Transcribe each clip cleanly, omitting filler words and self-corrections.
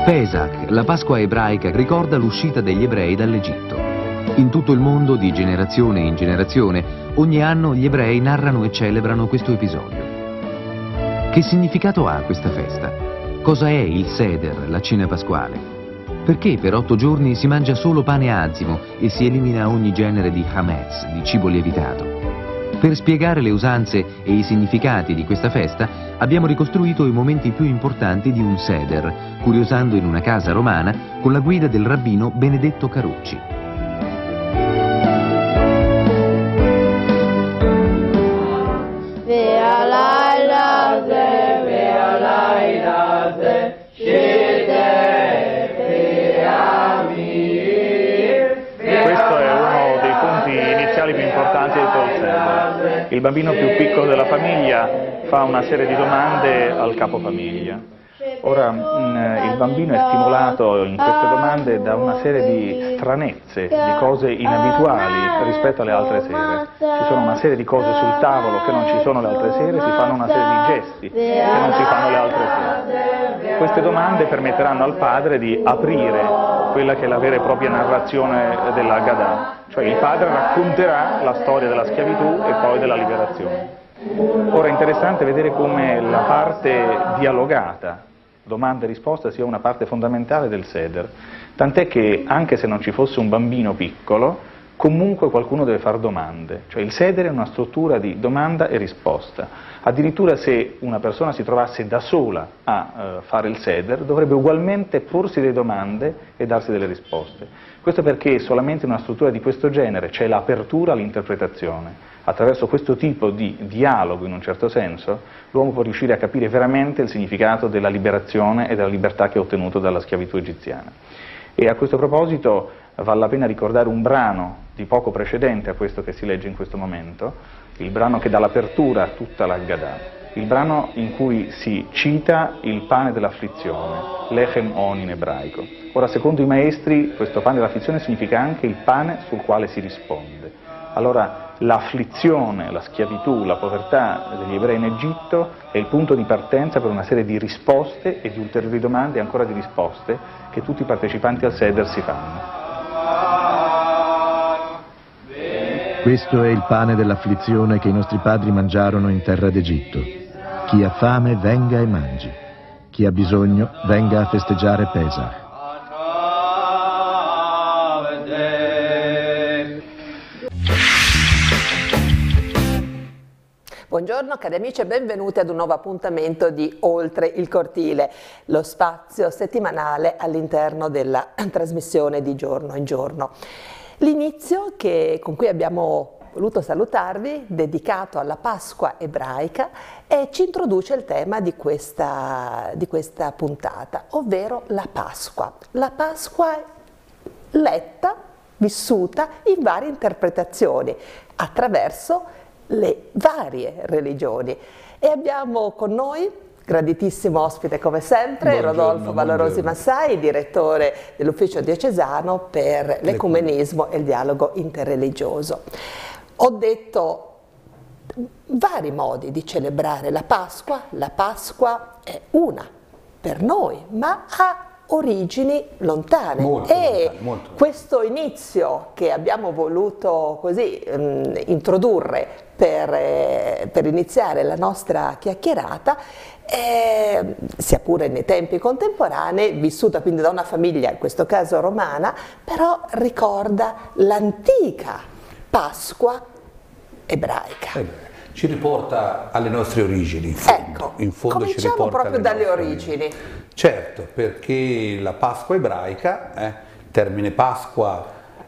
Pesach, la Pasqua ebraica, ricorda l'uscita degli ebrei dall'Egitto. In tutto il mondo, di generazione in generazione, ogni anno gli ebrei narrano e celebrano questo episodio. Che significato ha questa festa? Cosa è il Seder, la cena pasquale? Perché per 8 giorni si mangia solo pane azimo e si elimina ogni genere di hametz, di cibo lievitato? Per spiegare le usanze e i significati di questa festa abbiamo ricostruito i momenti più importanti di un Seder, curiosando in una casa romana con la guida del rabbino Benedetto Carucci. Il bambino più piccolo della famiglia fa una serie di domande al capofamiglia. Ora il bambino è stimolato in queste domande da una serie di stranezze, di cose inabituali rispetto alle altre sere. Ci sono una serie di cose sul tavolo che non ci sono le altre sere, si fanno una serie di gesti che non si fanno le altre sere. Queste domande permetteranno al padre di aprire quella che è la vera e propria narrazione della Haggadah, cioè il padre racconterà la storia della schiavitù e poi della liberazione. Ora è interessante vedere come la parte dialogata, domanda e risposta, sia una parte fondamentale del Seder, tant'è che anche se non ci fosse un bambino piccolo, comunque qualcuno deve fare domande, cioè il Seder è una struttura di domanda e risposta. Addirittura se una persona si trovasse da sola a fare il Seder, dovrebbe ugualmente porsi delle domande e darsi delle risposte. Questo perché solamente in una struttura di questo genere c'è l'apertura all'interpretazione. Attraverso questo tipo di dialogo, in un certo senso, l'uomo può riuscire a capire veramente il significato della liberazione e della libertà che ha ottenuto dalla schiavitù egiziana. E a questo proposito vale la pena ricordare un brano di poco precedente a questo che si legge in questo momento, il brano che dà l'apertura a tutta la Haggadah, il brano in cui si cita il pane dell'afflizione, lechem on in ebraico. Ora, secondo i maestri, questo pane dell'afflizione significa anche il pane sul quale si risponde. Allora, l'afflizione, la schiavitù, la povertà degli ebrei in Egitto è il punto di partenza per una serie di risposte e di ulteriori domande e ancora di risposte che tutti i partecipanti al Seder si fanno. Questo è il pane dell'afflizione che i nostri padri mangiarono in terra d'Egitto. Chi ha fame venga e mangi. Chi ha bisogno venga a festeggiare Pesach. Buongiorno cari amici e benvenuti ad un nuovo appuntamento di Oltre il Cortile, lo spazio settimanale all'interno della trasmissione di Giorno in Giorno. L'inizio con cui abbiamo voluto salutarvi, dedicato alla Pasqua ebraica, e ci introduce il tema di questa puntata, ovvero la Pasqua. La Pasqua letta, vissuta in varie interpretazioni, attraverso le varie religioni. E abbiamo con noi, graditissimo ospite come sempre, Rodolfo Valorosi Massai, direttore dell'Ufficio Diocesano per l'Ecumenismo e il Dialogo Interreligioso. Ho detto vari modi di celebrare la Pasqua è una per noi, ma ha origini lontane, molto. Questo inizio che abbiamo voluto così introdurre per iniziare la nostra chiacchierata, sia pure nei tempi contemporanei, vissuta quindi da una famiglia, in questo caso romana, però ricorda l'antica Pasqua ebraica. Ci riporta alle nostre origini, in fondo. Ecco, cominciamo proprio dalle origini. Certo, perché la Pasqua ebraica, termine Pasqua,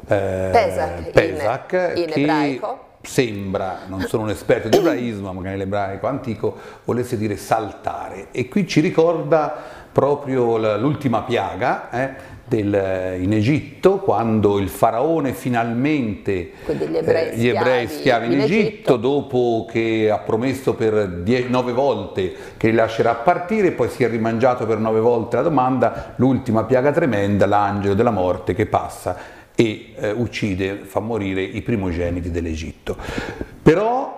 Pesach in ebraico, sembra, non sono un esperto di ebraismo, magari l'ebraico antico volesse dire saltare, e qui ci ricorda proprio l'ultima piaga in Egitto, quando il faraone finalmente, gli ebrei schiavi in Egitto, dopo che ha promesso per 9 volte che li lascerà partire, poi si è rimangiato per 9 volte la domanda, l'ultima piaga tremenda, l'angelo della morte che passa e uccide, fa morire i primogeniti dell'Egitto. Però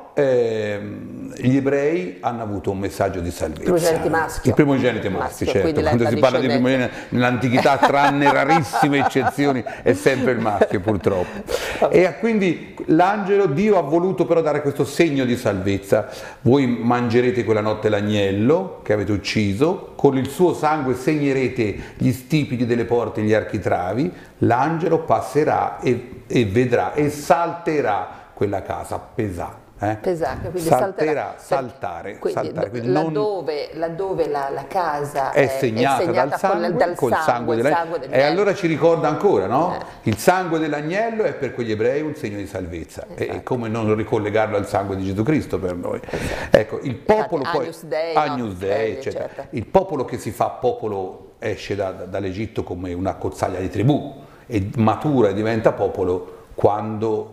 gli ebrei hanno avuto un messaggio di salvezza. Primogeniti maschio. Il primogenito maschio, certo. Quando si parla di primogenito nell'antichità, tranne rarissime eccezioni, è sempre il maschio, purtroppo. E quindi l'angelo, Dio ha voluto però dare questo segno di salvezza. Voi mangerete quella notte l'agnello che avete ucciso, con il suo sangue segnerete gli stipiti delle porte e gli architravi, l'angelo passerà e vedrà e salterà quella casa, pesà. Pesante, quindi saltare. Quindi laddove la casa è segnata dal sangue, col sangue dell'agnello. E allora ci ricorda ancora, no? Il sangue dell'agnello è per quegli ebrei un segno di salvezza. Esatto. E come non ricollegarlo al sangue di Gesù Cristo per noi? Esatto. Ecco, il popolo poi Agnus Dei, eccetera. Certo. Il popolo che si fa popolo esce dall'Egitto come una cozzaglia di tribù e matura e diventa popolo quando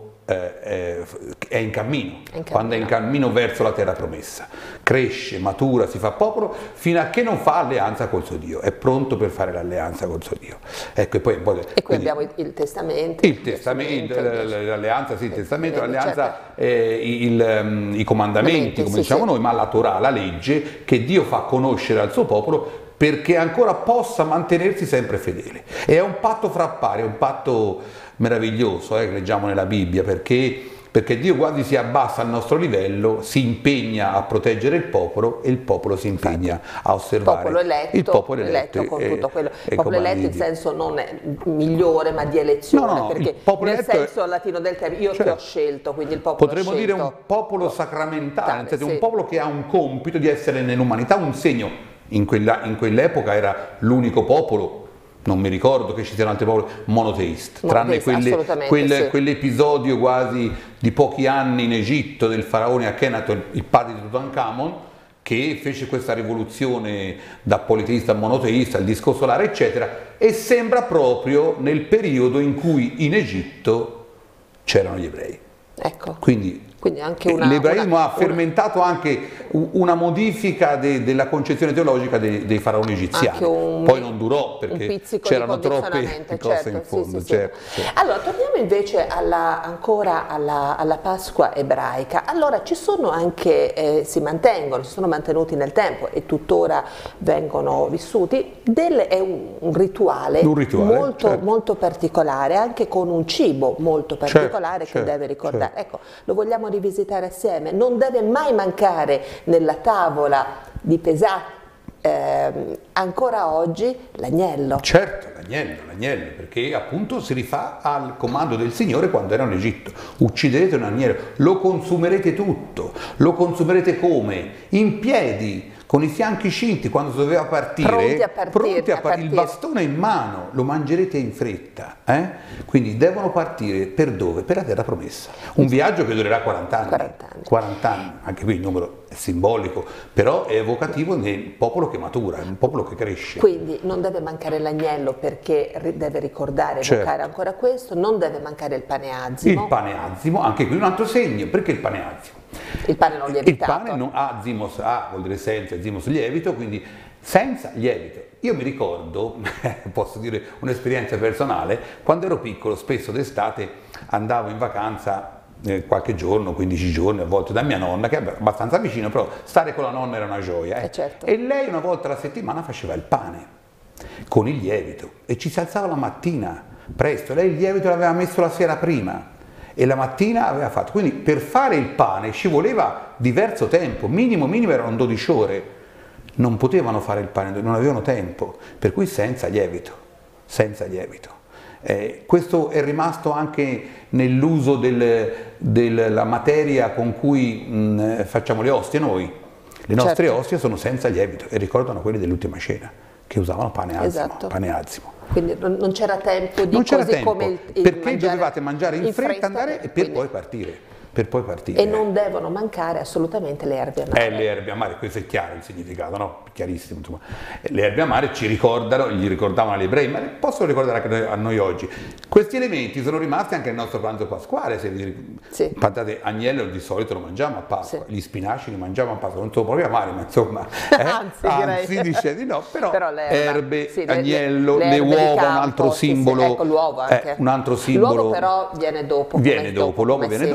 è in cammino, quando è in cammino verso la terra promessa, cresce, matura, si fa popolo fino a che non fa alleanza col suo Dio, è pronto per fare l'alleanza col suo Dio. Ecco, e poi qui abbiamo il testamento, l'alleanza, sì, il testamento, l'alleanza, i comandamenti, come diciamo noi, ma la Torah, la legge che Dio fa conoscere al suo popolo perché ancora possa mantenersi sempre fedele. E è un patto fra pari, è un patto meraviglioso che leggiamo nella Bibbia, perché Dio quasi si abbassa al nostro livello, si impegna a proteggere il popolo e il popolo si impegna a osservare il popolo eletto con tutto quello. Il popolo eletto in senso non migliore ma di elezione, perché nel senso latino del termine, io che ho scelto, quindi il popolo potremmo dire un popolo sacramentale, nel senso un popolo che ha un compito di essere nell'umanità un segno. In quell'epoca era l'unico popolo, non mi ricordo che ci siano altri popoli, monoteisti, tranne quell'episodio quasi di pochi anni in Egitto del faraone Akhenato, il padre di Tutankhamon, che fece questa rivoluzione da politeista a monoteista, il disco solare eccetera, e sembra proprio nel periodo in cui in Egitto c'erano gli ebrei. Ecco. Quindi anche l'ebraismo ha fermentato anche una modifica della concezione teologica dei faraoni egiziani. Poi non durò perché c'erano troppe cose in fondo. Certo. Allora, torniamo invece ancora alla Pasqua ebraica. Allora, ci sono anche, si sono mantenuti nel tempo e tuttora vengono vissuti, è un rituale molto, molto particolare, anche con un cibo molto particolare che deve ricordare. Ecco, lo vogliamo rivisitare assieme. Non deve mai mancare nella tavola di Pesà ancora oggi l'agnello. Certo, l'agnello, perché appunto si rifà al comando del Signore quando era in Egitto. Ucciderete un agnello, lo consumerete tutto, lo consumerete come? In piedi, con i fianchi cinti, quando si doveva partire, pronti a partire, il bastone in mano, lo mangerete in fretta. Quindi devono partire per dove? Per la terra promessa. Un viaggio che durerà 40 anni. 40 anni, anche qui il numero è simbolico, però è evocativo nel popolo che matura, è un popolo che cresce. Quindi non deve mancare l'agnello perché deve ricordare, evocare ancora questo, non deve mancare il pane azimo. Il pane azimo, anche qui un altro segno, perché il pane azimo? Il pane non lievitato. Il pane non azimos, vuol dire senza, azimos lievito, quindi senza lievito. Io mi ricordo, posso dire un'esperienza personale, quando ero piccolo spesso d'estate andavo in vacanza qualche giorno, 15 giorni a volte da mia nonna, che è abbastanza vicino, però stare con la nonna era una gioia. Certo. E lei una volta alla settimana faceva il pane con il lievito e ci si alzava la mattina presto, lei il lievito l'aveva messo la sera prima e la mattina aveva fatto, quindi per fare il pane ci voleva diverso tempo, minimo erano 12 ore, non potevano fare il pane, non avevano tempo, per cui senza lievito. Questo è rimasto anche nell'uso della materia con cui facciamo le ostie noi, le nostre ostie sono senza lievito e ricordano quelli dell'ultima cena che usavano pane azimo. Quindi non c'era tempo di come il perché dovevate mangiare in fretta, andare e poi partire. E non devono mancare assolutamente le erbe amare. Le erbe amare, questo è chiaro il significato, no? Chiarissimo, insomma. Le erbe amare ci ricordano, gli ricordavano agli ebrei, ma possono ricordare anche a noi oggi. Questi elementi sono rimasti anche nel nostro pranzo pasquale, pensate, agnello di solito lo mangiamo a Pasqua, gli spinaci li mangiamo a Pasqua, non sono proprio amari, ma insomma, anzi dice di no, però erbe, agnello, le uova, un altro simbolo, ecco, l'uovo anche. Un altro simbolo. L'uovo però viene dopo. L'uovo viene dopo perché è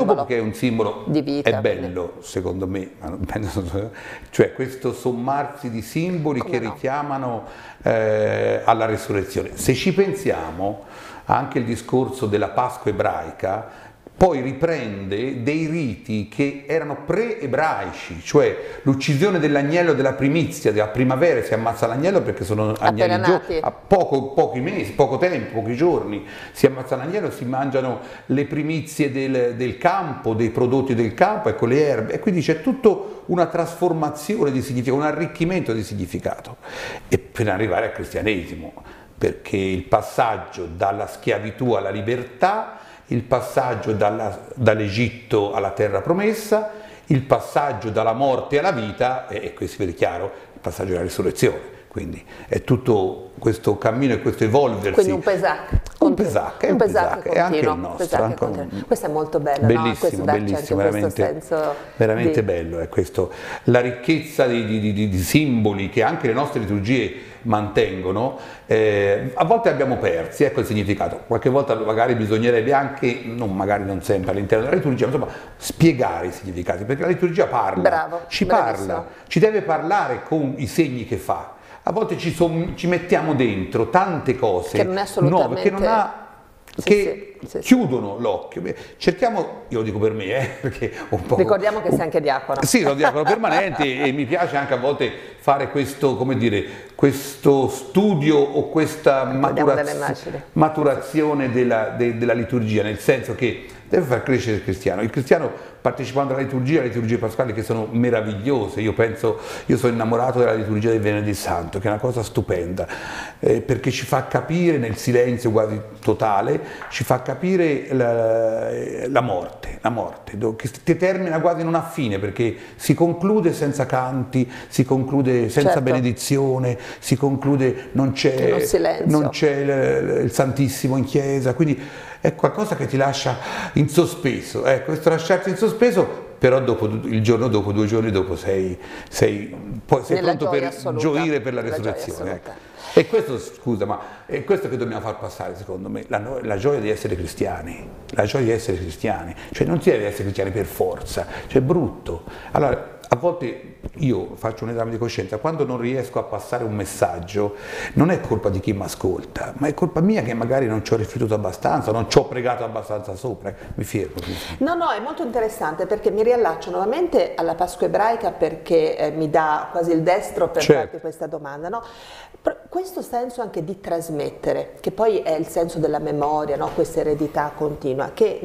un simbolo di vita, è bello, secondo me, cioè questo sommarsi di simboli che richiamano alla resurrezione. Se ci pensiamo, anche il discorso della Pasqua ebraica poi riprende dei riti che erano pre-ebraici, cioè l'uccisione dell'agnello della primizia, della primavera, si ammazza l'agnello perché sono agnelli a pochi mesi, poco tempo, pochi giorni, si ammazza l'agnello, si mangiano le primizie del campo, dei prodotti del campo, ecco le erbe, e quindi c'è tutta una trasformazione di significato, un arricchimento di significato, e per arrivare al cristianesimo, perché il passaggio dalla schiavitù alla libertà, il passaggio dall'Egitto alla terra promessa, il passaggio dalla morte alla vita, e qui si vede chiaro il passaggio della risurrezione. Quindi è tutto questo cammino e questo evolversi. Quindi un Pesach. Un Pesach, è anche il nostro. Questo è molto bello, bellissimo, no? Bellissimo, veramente bello. È questo, la ricchezza di simboli che anche le nostre liturgie mantengono, a volte abbiamo persi, ecco il significato. Qualche volta magari bisognerebbe anche, magari non sempre all'interno della liturgia, ma insomma spiegare i significati, perché la liturgia parla, ci deve parlare con i segni che fa. A volte ci mettiamo dentro tante cose che non è assolutamente nuove, che chiudono l'occhio. Cerchiamo, io lo dico per me, perché un po'. Ricordiamo che sei anche diacono. Sì, sono diacono permanente e mi piace anche a volte fare questo, come dire, questo studio o questa maturazione della liturgia, nel senso che deve far crescere il cristiano. Il cristiano, partecipando alle liturgie pasquali che sono meravigliose, io sono innamorato della liturgia del Venerdì Santo, che è una cosa stupenda, perché ci fa capire nel silenzio quasi totale, ci fa capire la morte, che termina quasi in una fine, perché si conclude senza canti, si conclude senza benedizione, si conclude, non c'è il Santissimo in chiesa, quindi è qualcosa che ti lascia in sospeso. Questo lasciarti in sospeso, però il giorno dopo, 2 giorni dopo sei pronto per gioire per la resurrezione. E questo, scusa, ma è questo che dobbiamo far passare, secondo me, la gioia di essere cristiani, cioè non si deve essere cristiani per forza, cioè è brutto. Allora, a volte io faccio un esame di coscienza, quando non riesco a passare un messaggio non è colpa di chi mi ascolta, ma è colpa mia che magari non ci ho riflettuto abbastanza, non ci ho pregato abbastanza sopra. Mi fermo. No, è molto interessante, perché mi riallaccio nuovamente alla Pasqua ebraica, perché mi dà quasi il destro per farti questa domanda, no? Questo senso anche di trasmettere, che poi è il senso della memoria, no? Questa eredità continua, che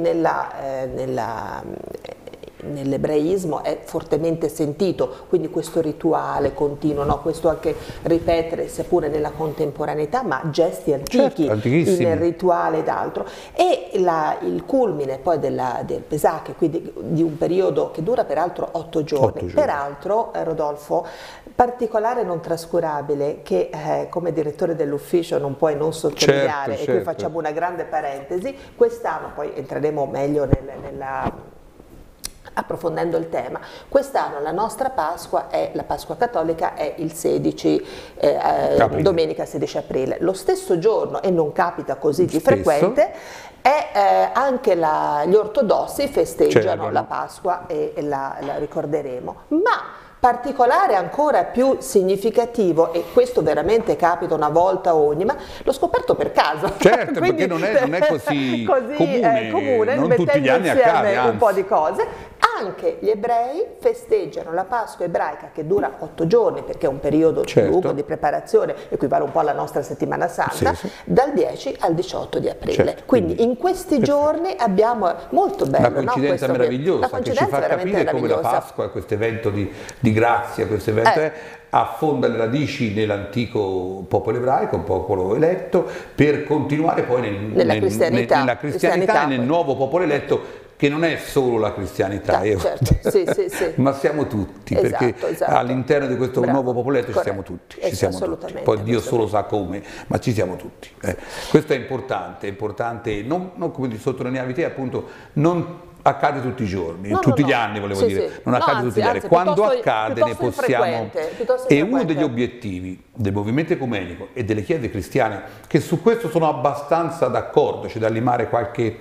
nell'ebraismo è fortemente sentito, quindi questo rituale continuo, no? Questo anche ripetere, seppure nella contemporaneità, ma gesti antichi, nel rituale ed altro. E il culmine poi del Pesach, quindi di un periodo che dura peraltro 8 giorni. Peraltro, Rodolfo, particolare non trascurabile che come direttore dell'ufficio non puoi non sottolineare, e qui facciamo una grande parentesi, quest'anno poi entreremo meglio approfondendo il tema. Quest'anno la nostra Pasqua, la Pasqua cattolica, è il 16, domenica 16 aprile. Lo stesso giorno, e non capita così di frequente, anche gli ortodossi festeggiano la Pasqua, e la ricorderemo. Ma particolare ancora più significativo, e questo veramente capita una volta ogni, ma l'ho scoperto per caso. Certo, quindi, perché non è così comune, non tutti gli anni accade, un po' di cose. Anche gli ebrei festeggiano la Pasqua ebraica, che dura 8 giorni, perché è un periodo lungo di preparazione, equivale un po' alla nostra settimana santa, dal 10 al 18 di aprile. Quindi in questi giorni abbiamo, molto bello, una coincidenza meravigliosa, che ci fa capire come la Pasqua, questo evento di grazia, questo evento affonda le radici nell'antico popolo ebraico, un popolo eletto, per continuare poi nella cristianità e nel nuovo popolo eletto, che non è solo la cristianità, ma siamo tutti, perché all'interno di questo nuovo popolo eletto ci siamo tutti, poi Dio solo sa come, ma ci siamo tutti. Questo è importante, non come sottolineavi te, appunto, non accade tutti i giorni, tutti gli anni, volevo dire, non accade tutti gli anni. Quando accade ne possiamo, e uno degli obiettivi del movimento ecumenico e delle chiese cristiane, che su questo sono abbastanza d'accordo, c'è da limare qualche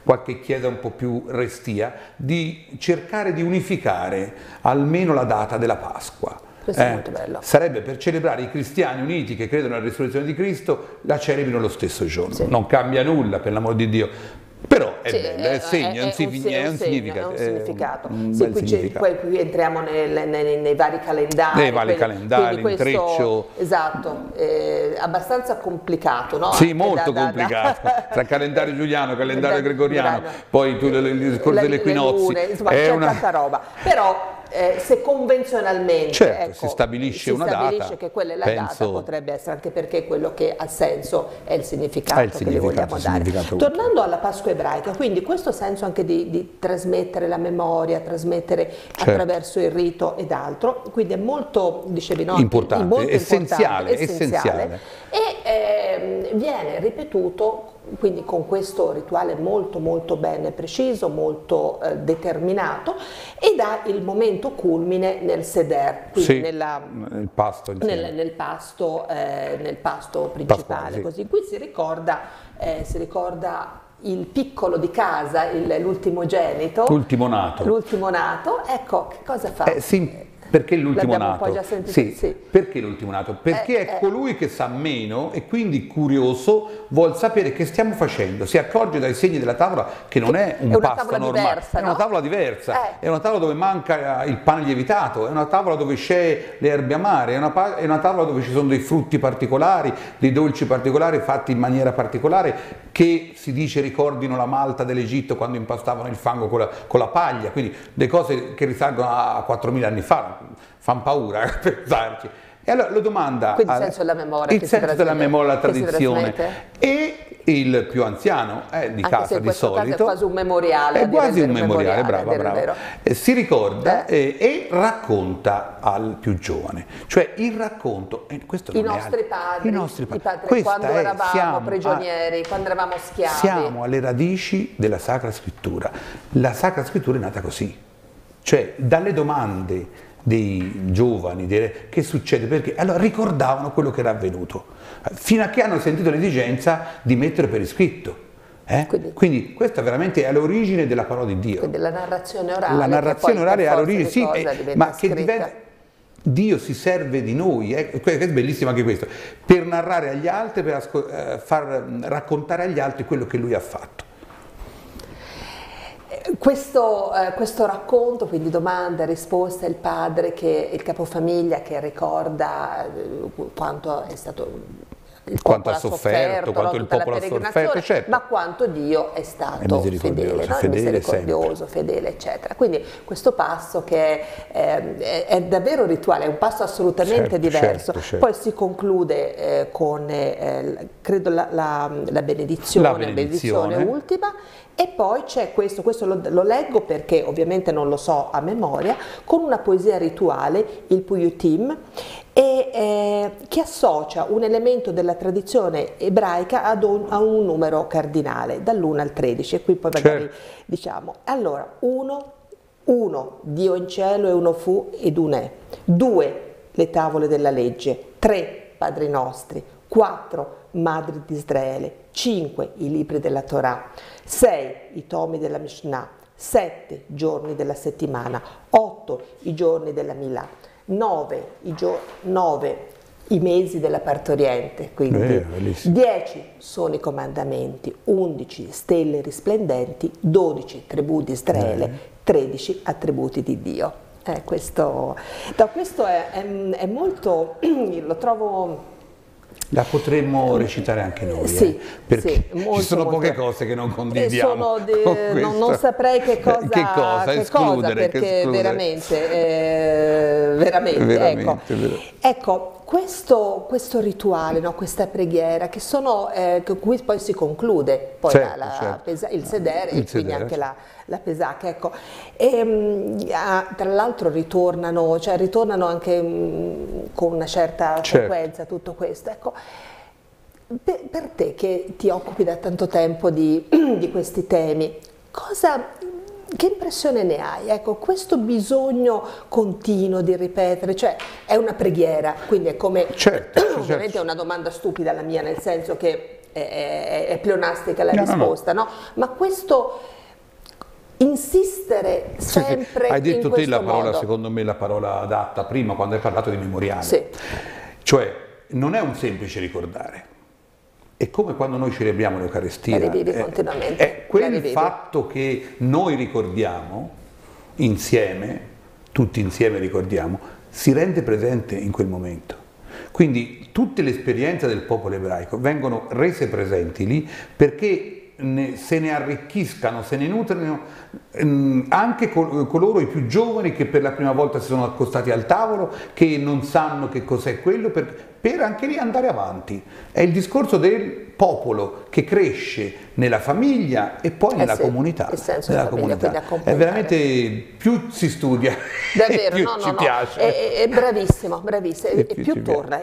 qualche chiesa un po' più restia, di cercare di unificare almeno la data della Pasqua. Questo è molto bello. Sarebbe per celebrare i cristiani uniti che credono alla risurrezione di Cristo, la celebrino lo stesso giorno. Sì. Non cambia nulla, per l'amor di Dio. Però è bello, è segno, è un significato. Un sì, bel significato. Poi qui entriamo nei vari calendari. Nei vari calendari, l'intreccio. Esatto, abbastanza complicato, no? Sì, molto complicato. Tra calendario giuliano, calendario gregoriano, poi il discorso delle equinozi. Insomma, c'è tanta roba. Però se convenzionalmente certo, si stabilisce una data, si stabilisce che quella è la data, potrebbe essere, anche perché quello che ha senso è il significato che le vogliamo dare. Tornando alla Pasqua ebraica, quindi questo senso anche di trasmettere la memoria, trasmettere attraverso il rito ed altro, quindi è molto, dicevi, no? Importante, molto essenziale. E viene ripetuto quindi con questo rituale molto molto ben preciso, molto determinato, ed ha il momento culmine nel seder, quindi sì, nel pasto principale. Pasquale, sì. Così qui si ricorda il piccolo di casa, l'ultimo genito, l'ultimo nato, ecco, che cosa fa? Perché l'ultimo L'abbiamo nato? un po' già sentito, sì. Perché l'ultimo nato? Perché è colui che sa meno e quindi curioso vuol sapere che stiamo facendo, si accorge dai segni della tavola che non è un pasto normale, diversa, è una tavola diversa, è una tavola dove manca il pane lievitato, è una tavola dove c'è le erbe amare, è una tavola dove ci sono dei frutti particolari, dei dolci particolari fatti in maniera particolare che si dice ricordino la Malta dell'Egitto quando impastavano il fango con la paglia, quindi le cose che risalgono a 4.000 anni fa. Fanno paura a pensarci. E allora la domanda... Quindi il senso della memoria, il senso della memoria, la tradizione. E il più anziano di casa di solito... Caso è quasi un memoriale. È quasi un memoriale, brava. Si ricorda e racconta al più giovane. Cioè il racconto... Questo I nostri padri quando eravamo prigionieri, quando eravamo schiavi. Siamo alle radici della Sacra Scrittura. La Sacra Scrittura è nata così. Cioè, dalle domande dei giovani, che succede, perché allora ricordavano quello che era avvenuto, fino a che hanno sentito l'esigenza di mettere per iscritto. Quindi questa veramente è all'origine della parola di Dio. Quindi la narrazione orale. La narrazione orale è all'origine, sì, ma che scritta. diventa... Dio si serve di noi, è bellissimo anche questo, per narrare agli altri, per far raccontare agli altri quello che Lui ha fatto. Questo racconto, quindi domanda e risposta, il padre, il capofamiglia che ricorda quanto è stato... Quanto ha sofferto, quanto il popolo ha sofferto, certo. Ma quanto Dio è stato fedele, misericordioso, fedele, eccetera. Quindi questo passo che è davvero rituale, è un passo assolutamente diverso. Certo. Poi si conclude con, credo, la benedizione ultima. E poi c'è questo lo leggo perché ovviamente non lo so a memoria, con una poesia rituale, il Puyutim, che associa un elemento della tradizione ebraica a un numero cardinale, dall'1 al 13, e qui poi magari diciamo, allora, 1, Dio in cielo e uno fu ed un è, 2, le tavole della legge, 3, Padri nostri, 4, Madri di Israele, 5, i libri della Torah, 6, i tomi della Mishnah, 7, giorni della settimana, 8, i giorni della Milà, 9, i mesi della partoriente, quindi 10 sono i comandamenti, 11 stelle risplendenti, 12 tribù di Israele, 13 attributi di Dio. Questo è molto, lo trovo... La potremmo recitare anche noi, perché ci sono poche cose che non condividiamo. Non saprei che cosa escludere, perché veramente ecco, questo rituale, no, questa preghiera, che cui poi si conclude poi il sedere e quindi anche la pesacca, ecco. Tra l'altro ritornano anche con una certa frequenza tutto questo, ecco. Per te che ti occupi da tanto tempo di questi temi, che impressione ne hai? Ecco, questo bisogno continuo di ripetere, cioè è una preghiera, quindi è come, ovviamente è una domanda stupida la mia, nel senso che è pleonastica la risposta, no? Ma questo insistere sempre Hai detto in te la questo parola, modo. secondo me, la parola adatta prima quando hai parlato di memoriale. Sì. Cioè, non è un semplice ricordare. È come quando noi celebriamo l'Eucaristia. La rivivi continuamente. È quel fatto che noi ricordiamo insieme, tutti insieme ricordiamo, si rende presente in quel momento. Quindi tutte le esperienze del popolo ebraico vengono rese presenti lì perché se ne arricchiscano, se ne nutrino anche coloro i più giovani che per la prima volta si sono accostati al tavolo, che non sanno che cos'è quello, per anche lì andare avanti. È il discorso del popolo che cresce nella famiglia e poi nella comunità. Il senso della comunità. È veramente, più si studia, davvero, più ci piace. È bravissimo, bravissimo. E più torna,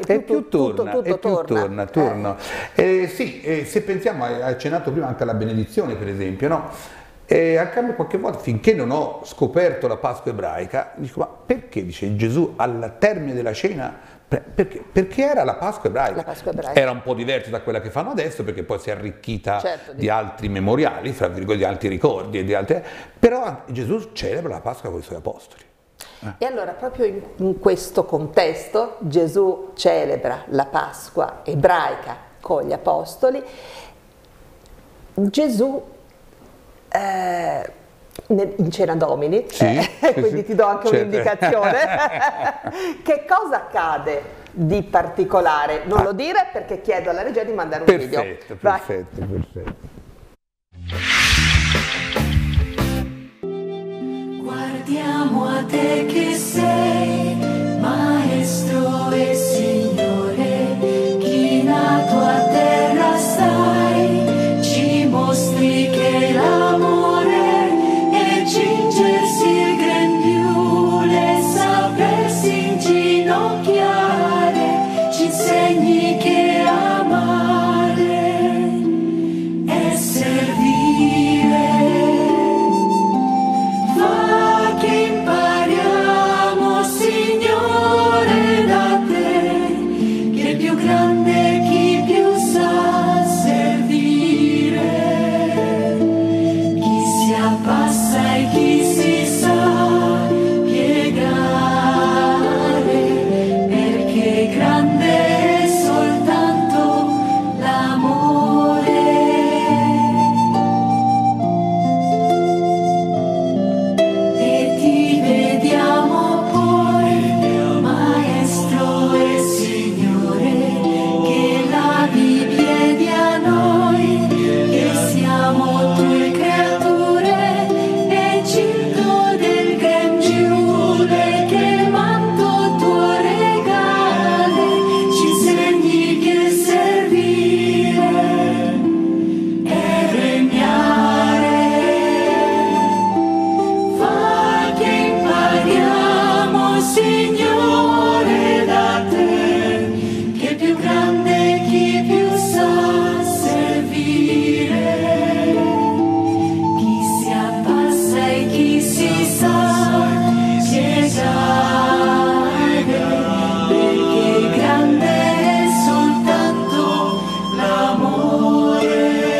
torna. Sì, se pensiamo, hai accennato prima anche alla benedizione, per esempio, no? Anche a me qualche volta, finché non ho scoperto la Pasqua ebraica, dico, ma perché, dice Gesù, al termine della cena, perché era la Pasqua ebraica. La Pasqua ebraica. Era un po' diverso da quella che fanno adesso, perché poi si è arricchita di altri memoriali, fra virgolette, di altri ricordi, però Gesù celebra la Pasqua con i suoi apostoli. E allora proprio in questo contesto Gesù celebra la Pasqua ebraica con gli apostoli. Gesù in Cena Domini, quindi ti do anche un'indicazione, che cosa accade di particolare? Non lo dire perché chiedo alla regia di mandare un video. Perfetto. Guardiamo a te che sei Maestro e Signore, chi nato a terra stai, ci mostri che l'amore è cingersi il grembiule, sapersi inginocchiare, ci insegni che amare è servire. Fa che impariamo, Signore, da te, che il più grande è chi più sa servire, chi si abbassa e chi si sa piegare, perché grande è soltanto l'amore. E ti vediamo poi, Maestro e Signore, che lavi i piedi a noi, che siamo tue creature, e cinto del grembiule, che il manto tuo regale, ci insegni che servire è regnare. Fa che impariamo, Signore, da te, che il più grande è chi più sa servire, chi si abbassa e chi si sa piegare, perché grande è soltanto l'amore.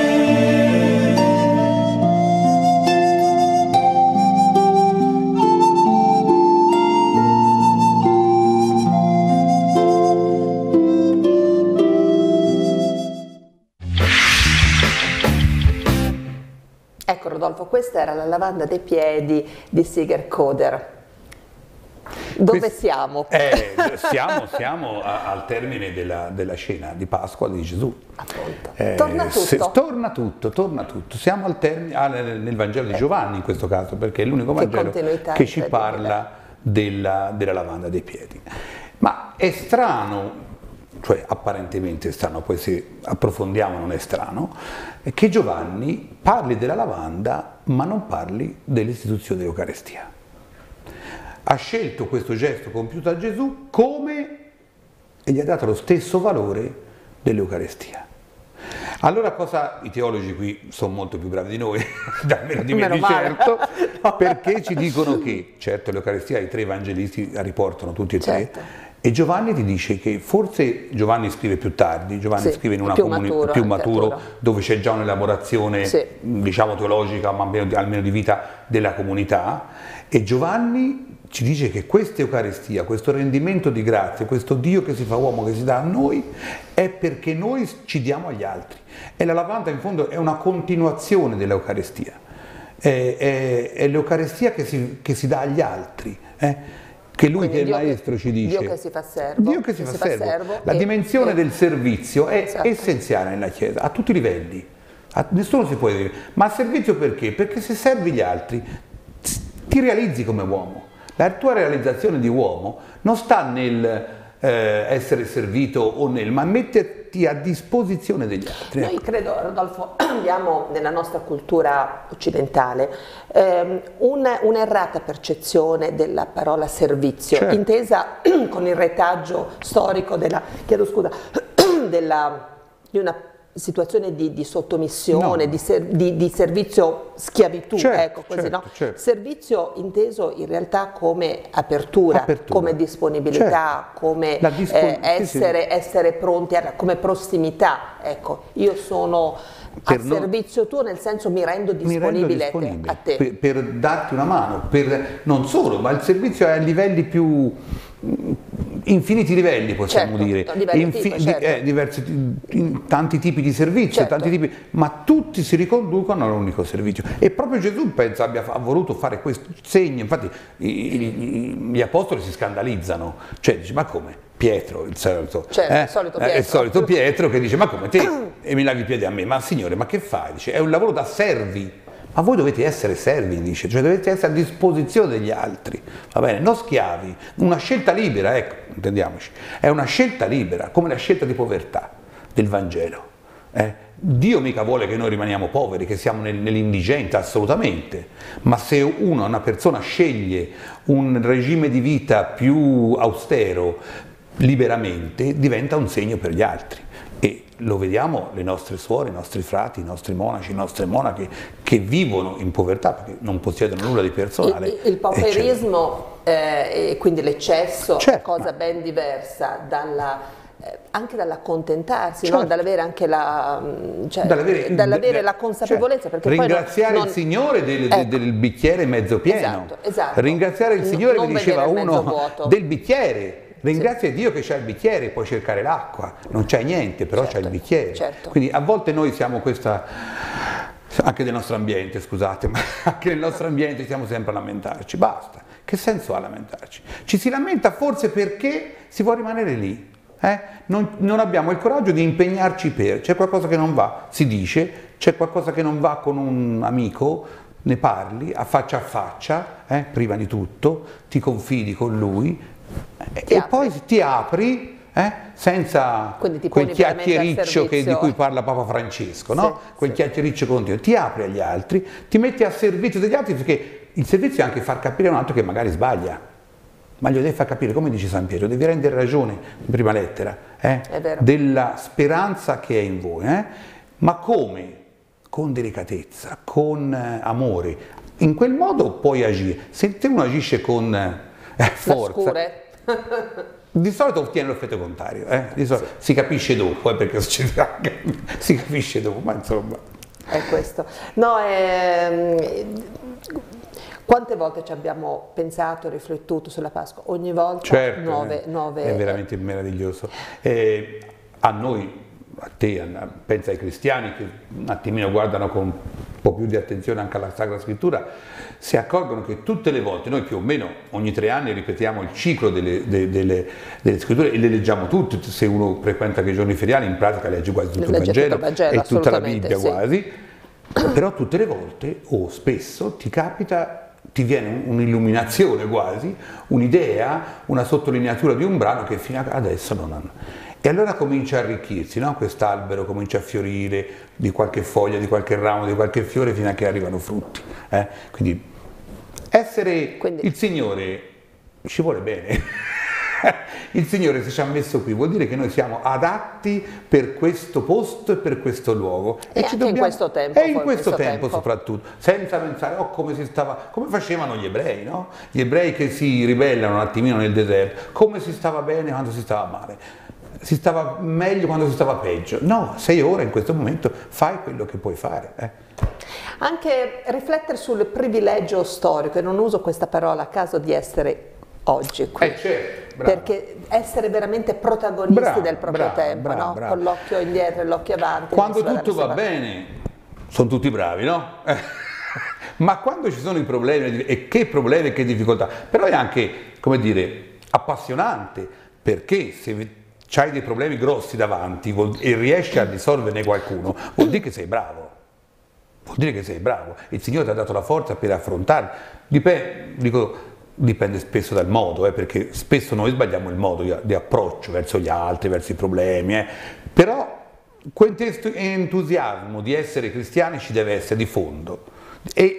Ecco Rodolfo, questa era la lavanda dei piedi di Sigurd Koder. Dove siamo? Siamo al termine della cena di Pasqua di Gesù. Appunto. Torna tutto. Torna tutto. Siamo al termine, nel Vangelo di Giovanni in questo caso, perché è l'unico Vangelo che ci parla della lavanda dei piedi. Ma è strano, cioè apparentemente strano, poi se approfondiamo non è strano, che Giovanni parli della lavanda ma non parli dell'istituzione dell'Eucaristia. Ha scelto questo gesto compiuto a Gesù e gli ha dato lo stesso valore dell'Eucaristia. Allora i teologi qui sono molto più bravi di noi, almeno di me di certo, perché ci dicono che, certo l'Eucaristia i tre evangelisti la riportano tutti e tre, E Giovanni ti dice che forse Giovanni scrive più tardi, Giovanni scrive in una comunità più maturo, dove c'è già un'elaborazione diciamo teologica, ma almeno di vita della comunità, e Giovanni ci dice che questa Eucaristia, questo rendimento di grazie, questo Dio che si fa uomo, che si dà a noi, è perché noi ci diamo agli altri. E la lavanda in fondo è una continuazione dell'Eucaristia, è l'Eucaristia che si dà agli altri. Che lui, che è il maestro, ci dice. Dio che si fa servo. Dio che si fa servo. La dimensione del servizio è essenziale nella Chiesa, a tutti i livelli. Nessuno si può dire. Ma servizio perché? Perché se servi gli altri ti realizzi come uomo. La tua realizzazione di uomo non sta nel essere servito o ma metterti a disposizione degli altri. Noi credo, Rodolfo, abbiamo nella nostra cultura occidentale un'errata percezione della parola servizio, intesa con il retaggio storico della, di una situazione di sottomissione, di servizio schiavitù, ecco così, no? Servizio inteso in realtà come apertura. Come disponibilità, come essere pronti, come prossimità, ecco, io sono a servizio tuo, nel senso mi rendo disponibile a te. Per darti una mano, non solo, ma il servizio è a livelli più infiniti livelli, possiamo dire, tanti tipi di servizio, ma tutti si riconducono all'unico servizio. E proprio Gesù penso ha voluto fare questo segno, infatti gli apostoli si scandalizzano, cioè dice: ma come? Pietro, il solito Pietro che dice: ma come te e mi lavi i piedi a me? Ma Signore, ma che fai? Dice: è un lavoro da servi. Ma voi dovete essere servi, dice, cioè dovete essere a disposizione degli altri, va bene? Non schiavi, una scelta libera, ecco, intendiamoci, è una scelta libera, come la scelta di povertà del Vangelo. Dio mica vuole che noi rimaniamo poveri, che siamo nell'indigenza, assolutamente, ma se una persona sceglie un regime di vita più austero liberamente, diventa un segno per gli altri. E lo vediamo, le nostre suore, i nostri frati, i nostri monaci, le nostre monache che vivono in povertà perché non possiedono nulla di personale. Il pauperismo e quindi l'eccesso è cosa ben diversa anche dall'accontentarsi, no? Dall'avere anche dall'avere la consapevolezza. Perché ringraziare il Signore del bicchiere mezzo pieno, ringraziare il Signore, mi diceva uno, del bicchiere. Ringrazia Dio che c'è il bicchiere, puoi cercare l'acqua, non c'è niente, però c'è il bicchiere. Quindi a volte noi siamo anche nel nostro ambiente, scusate, ma anche nel nostro ambiente stiamo sempre a lamentarci, basta. Che senso ha lamentarci? Ci si lamenta forse perché si vuole rimanere lì, non abbiamo il coraggio di impegnarci c'è qualcosa che non va, si dice, c'è qualcosa che non va con un amico, ne parli a faccia, prima di tutto, ti confidi con lui, poi ti apri senza quel chiacchiericcio di cui parla Papa Francesco, no? Quel chiacchiericcio continuo, ti apri agli altri, ti metti a servizio degli altri, perché il servizio è anche far capire a un altro che magari sbaglia, ma glielo devi far capire, come dice San Pietro, devi rendere ragione in prima lettera della speranza che è in voi, ma come? Con delicatezza, con amore, in quel modo puoi agire. Se uno agisce con forza, di solito ottiene l'effetto contrario, di solito si capisce dopo, perché succede anche, si capisce dopo, ma insomma. È questo. No, quante volte ci abbiamo pensato, riflettuto sulla Pasqua? Ogni volta nuove. È veramente meraviglioso. A noi, a te, pensa ai cristiani che un attimino guardano con un po' più di attenzione anche alla Sacra Scrittura, si accorgono che tutte le volte, noi più o meno ogni 3 anni ripetiamo il ciclo delle scritture e le leggiamo tutte. Se uno frequenta che i giorni feriali, in pratica legge quasi tutto il Vangelo e tutta la Bibbia quasi, però tutte le volte o spesso ti capita, ti viene un'illuminazione quasi, un'idea, una sottolineatura di un brano che fino adesso non hanno. E allora comincia a arricchirsi, no? Quest'albero comincia a fiorire di qualche foglia, di qualche ramo, di qualche fiore, fino a che arrivano frutti. Quindi essere il Signore ci vuole bene. Il Signore ci ha messo qui, vuol dire che noi siamo adatti per questo posto e per questo luogo. E ci anche in questo tempo. E in questo tempo soprattutto, senza pensare come facevano gli ebrei, no? Gli ebrei che si ribellano un attimino nel deserto, come si stava bene quando si stava male. Si stava meglio quando si stava peggio. No, sei ora in questo momento, fai quello che puoi fare. Anche riflettere sul privilegio storico, e non uso questa parola a caso, di essere oggi qui. Certo, brava. Perché essere veramente protagonisti del proprio tempo, no? Con l'occhio indietro e l'occhio avanti. Quando tutto va bene, sono tutti bravi, no? Ma quando ci sono i problemi, e che problemi e che difficoltà, però è anche, come dire, appassionante, perché se hai dei problemi grossi davanti e riesci a risolverne qualcuno, vuol dire che sei bravo. Vuol dire che sei bravo. Il Signore ti ha dato la forza per affrontarli. Dipende spesso dal modo, perché spesso noi sbagliamo il modo di approccio verso gli altri, verso i problemi. Però questo entusiasmo di essere cristiani ci deve essere di fondo. E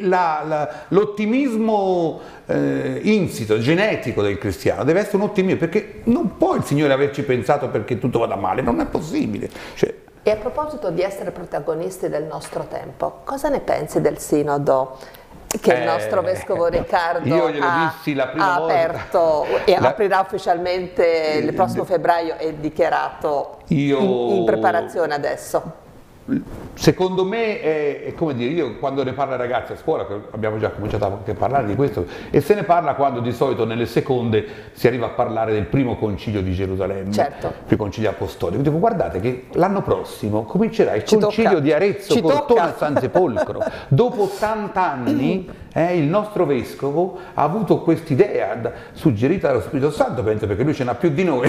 l'ottimismo insito, genetico del cristiano deve essere un ottimismo, perché non può il Signore averci pensato perché tutto vada male, non è possibile. E a proposito di essere protagonisti del nostro tempo, cosa ne pensi del sinodo che il nostro vescovo Riccardo ha aperto e aprirà ufficialmente il prossimo febbraio e dichiarato in preparazione adesso? Secondo me è come dire, io quando ne parlo ai ragazzi a scuola, che abbiamo già cominciato a parlare di questo, e se ne parla quando di solito nelle seconde si arriva a parlare del primo concilio di Gerusalemme, il concilio apostolico. Dico, guardate che l'anno prossimo comincerà il concilio di Arezzo, Cortona e San Sepolcro. Dopo 80 anni il nostro vescovo ha avuto quest'idea suggerita dallo Spirito Santo, penso, perché lui ce n'ha più di noi.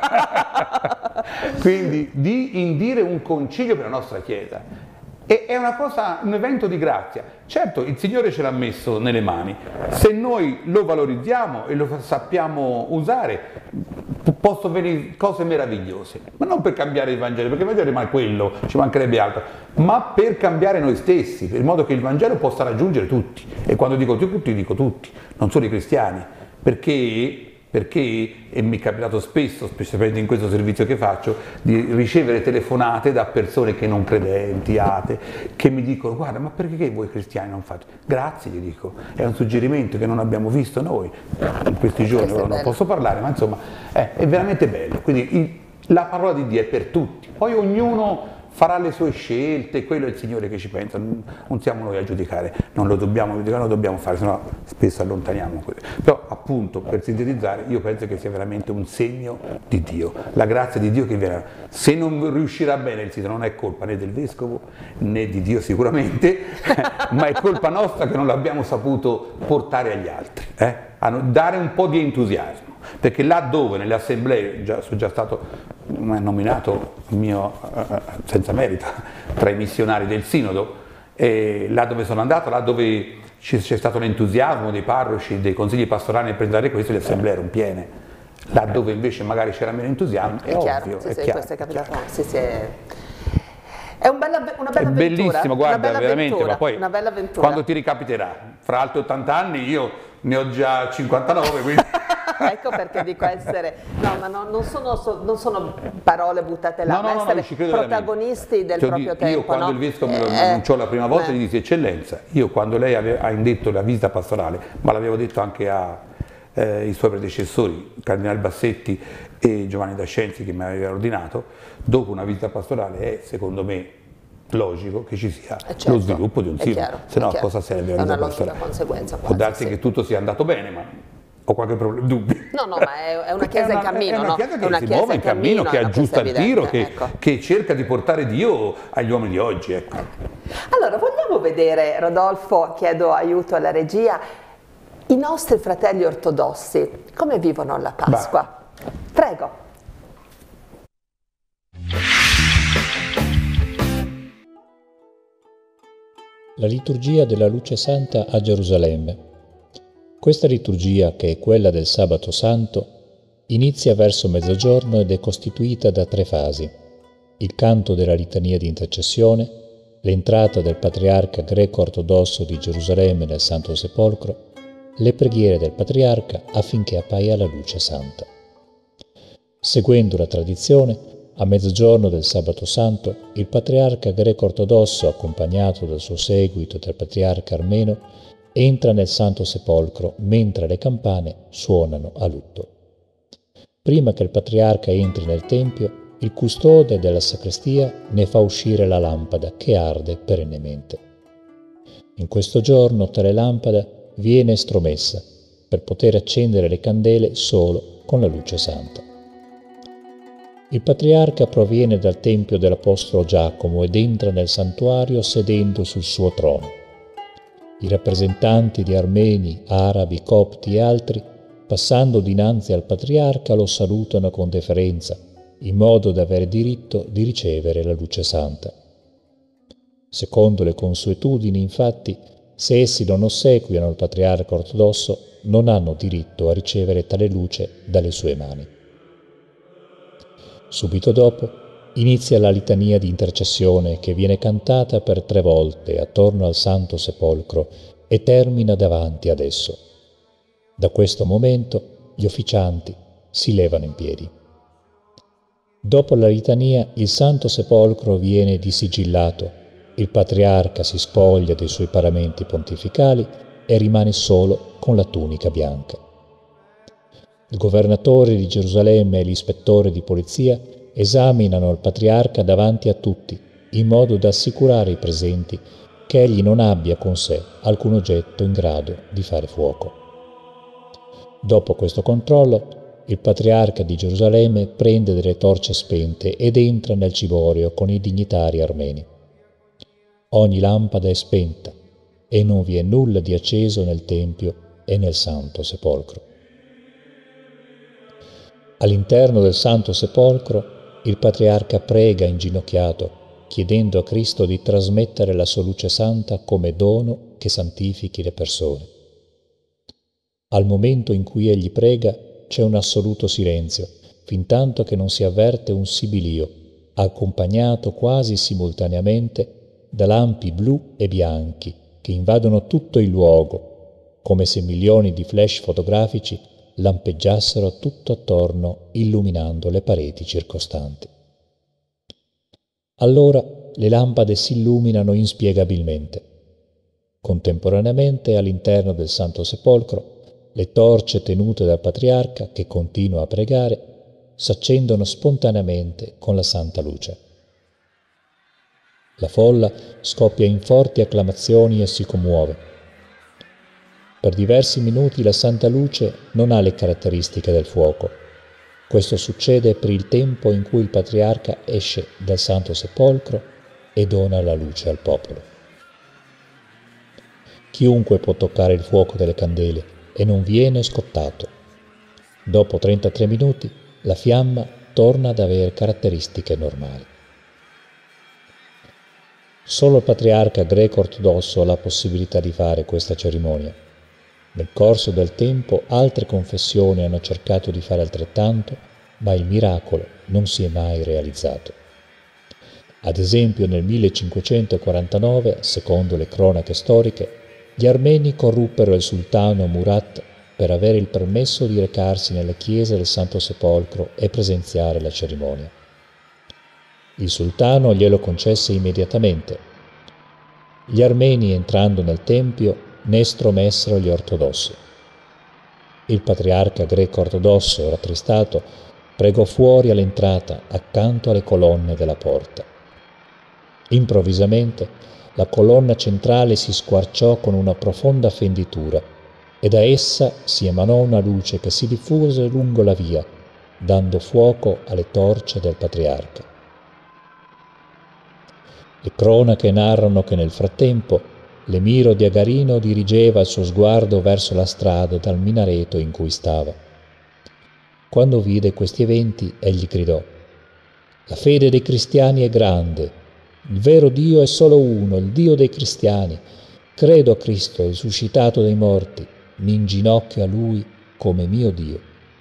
Quindi di indire un concilio per la nostra Chiesa. E è una cosa, un evento di grazia. Certo, il Signore ce l'ha messo nelle mani. Se noi lo valorizziamo e lo sappiamo usare, possono venire cose meravigliose. Ma non per cambiare il Vangelo, perché il Vangelo rimane quello, ci mancherebbe altro, ma per cambiare noi stessi, in modo che il Vangelo possa raggiungere tutti. E quando dico tutti, dico tutti, non solo i cristiani. Perché, e mi è capitato spesso, specialmente in questo servizio che faccio, di ricevere telefonate da persone che non credenti, atee, che mi dicono: guarda, ma perché voi cristiani non fate? Grazie, gli dico, è un suggerimento che non abbiamo visto noi in questi giorni, ora non posso parlare, ma insomma è veramente bello. Quindi la parola di Dio è per tutti, poi ognuno farà le sue scelte, quello è il Signore che ci pensa, non siamo noi a giudicare, non lo dobbiamo giudicare, lo dobbiamo fare, sennò spesso allontaniamo quello. Però appunto, per sintetizzare, io penso che sia veramente un segno di Dio, la grazia di Dio che viene. Se non riuscirà bene il sito non è colpa né del Vescovo né di Dio sicuramente, ma è colpa nostra che non l'abbiamo saputo portare agli altri, a dare un po' di entusiasmo. Perché laddove nelle assemblee, sono già stato nominato senza merito tra i missionari del Sinodo, là dove sono andato, là dove c'è stato l'entusiasmo dei parroci, dei consigli pastorali nel presentare questo, le assemblee erano piene. Laddove invece magari c'era meno entusiasmo, è ovvio, è chiaro. Questo è capitato. È una bella avventura. Bellissimo, guarda, veramente, avventura, ma poi una bella avventura. Quando ti ricapiterà, fra altri 80 anni, io ne ho già 59, quindi... Ecco perché dico essere, no, ma non sono parole buttate là, ma essere protagonisti del proprio tempo. Io quando il Vescovo me lo annunciò la prima volta gli dissi: Eccellenza, io quando lei ha indetto la visita pastorale, ma l'avevo detto anche ai suoi predecessori, Cardinale Bassetti e Giovanni D'Ascenzi, che mi avevano ordinato, dopo una visita pastorale è secondo me logico che ci sia lo sviluppo di un sinodo, se no a cosa serve la visita pastorale? Conseguenza, può darsi che tutto sia andato bene, ma ho qualche problema, dubbio. No, ma è una chiesa in cammino, è una chiesa che si muove in cammino, che aggiusta il tiro, che cerca di portare Dio agli uomini di oggi. Ecco. Allora, vogliamo vedere, Rodolfo, chiedo aiuto alla regia, i nostri fratelli ortodossi, come vivono la Pasqua? Prego. La liturgia della luce santa a Gerusalemme. Questa liturgia, che è quella del Sabato Santo, inizia verso mezzogiorno ed è costituita da 3 fasi: il canto della litania di intercessione, l'entrata del patriarca greco-ortodosso di Gerusalemme nel Santo Sepolcro, le preghiere del patriarca affinché appaia la luce santa. Seguendo la tradizione, a mezzogiorno del sabato santo, il patriarca greco-ortodosso, accompagnato dal suo seguito e dal patriarca armeno, entra nel Santo Sepolcro mentre le campane suonano a lutto. Prima che il patriarca entri nel tempio, il custode della sacrestia ne fa uscire la lampada che arde perennemente. In questo giorno tale lampada viene estromessa per poter accendere le candele solo con la luce santa. Il patriarca proviene dal tempio dell'apostolo Giacomo ed entra nel santuario sedendo sul suo trono. I rappresentanti di armeni, arabi, copti e altri, passando dinanzi al patriarca, lo salutano con deferenza, in modo da avere diritto di ricevere la luce santa. Secondo le consuetudini, infatti, se essi non ossequiano il patriarca ortodosso, non hanno diritto a ricevere tale luce dalle sue mani. Subito dopo inizia la litania di intercessione che viene cantata per 3 volte attorno al Santo Sepolcro e termina davanti ad esso. Da questo momento gli officianti si levano in piedi. Dopo la litania il Santo Sepolcro viene disigillato, il patriarca si spoglia dei suoi paramenti pontificali e rimane solo con la tunica bianca. Il governatore di Gerusalemme e l'ispettore di polizia esaminano il patriarca davanti a tutti, in modo da assicurare i presenti che egli non abbia con sé alcun oggetto in grado di fare fuoco. Dopo questo controllo, il patriarca di Gerusalemme prende delle torce spente ed entra nel ciborio con i dignitari armeni. Ogni lampada è spenta e non vi è nulla di acceso nel Tempio e nel Santo Sepolcro. All'interno del Santo Sepolcro il patriarca prega inginocchiato, chiedendo a Cristo di trasmettere la sua luce santa come dono che santifichi le persone. Al momento in cui egli prega c'è un assoluto silenzio, fintanto che non si avverte un sibilio, accompagnato quasi simultaneamente da lampi blu e bianchi che invadono tutto il luogo, come se milioni di flash fotografici lampeggiassero tutto attorno, illuminando le pareti circostanti. Allora le lampade si illuminano inspiegabilmente. Contemporaneamente all'interno del Santo Sepolcro le torce tenute dal patriarca, che continua a pregare, s'accendono spontaneamente con la santa luce. La folla scoppia in forti acclamazioni e si commuove. Per diversi minuti la santa luce non ha le caratteristiche del fuoco. Questo succede per il tempo in cui il patriarca esce dal Santo Sepolcro e dona la luce al popolo. Chiunque può toccare il fuoco delle candele e non viene scottato. Dopo 33 minuti la fiamma torna ad avere caratteristiche normali. Solo il patriarca greco-ortodosso ha la possibilità di fare questa cerimonia. Nel corso del tempo altre confessioni hanno cercato di fare altrettanto, ma il miracolo non si è mai realizzato. Ad esempio nel 1549, secondo le cronache storiche, gli armeni corruppero il sultano Murat per avere il permesso di recarsi nella chiesa del Santo Sepolcro e presenziare la cerimonia. Il sultano glielo concesse immediatamente. Gli armeni, entrando nel tempio, ne estromessero gli ortodossi. Il patriarca greco-ortodosso, rattristato, pregò fuori all'entrata, accanto alle colonne della porta. Improvvisamente la colonna centrale si squarciò con una profonda fenditura e da essa si emanò una luce che si diffuse lungo la via, dando fuoco alle torce del patriarca. Le cronache narrano che nel frattempo l'emiro di Agarino dirigeva il suo sguardo verso la strada dal minareto in cui stava. Quando vide questi eventi, egli gridò: «La fede dei cristiani è grande, il vero Dio è solo uno, il Dio dei cristiani. Credo a Cristo risuscitato dai morti, mi inginocchio a Lui come mio Dio».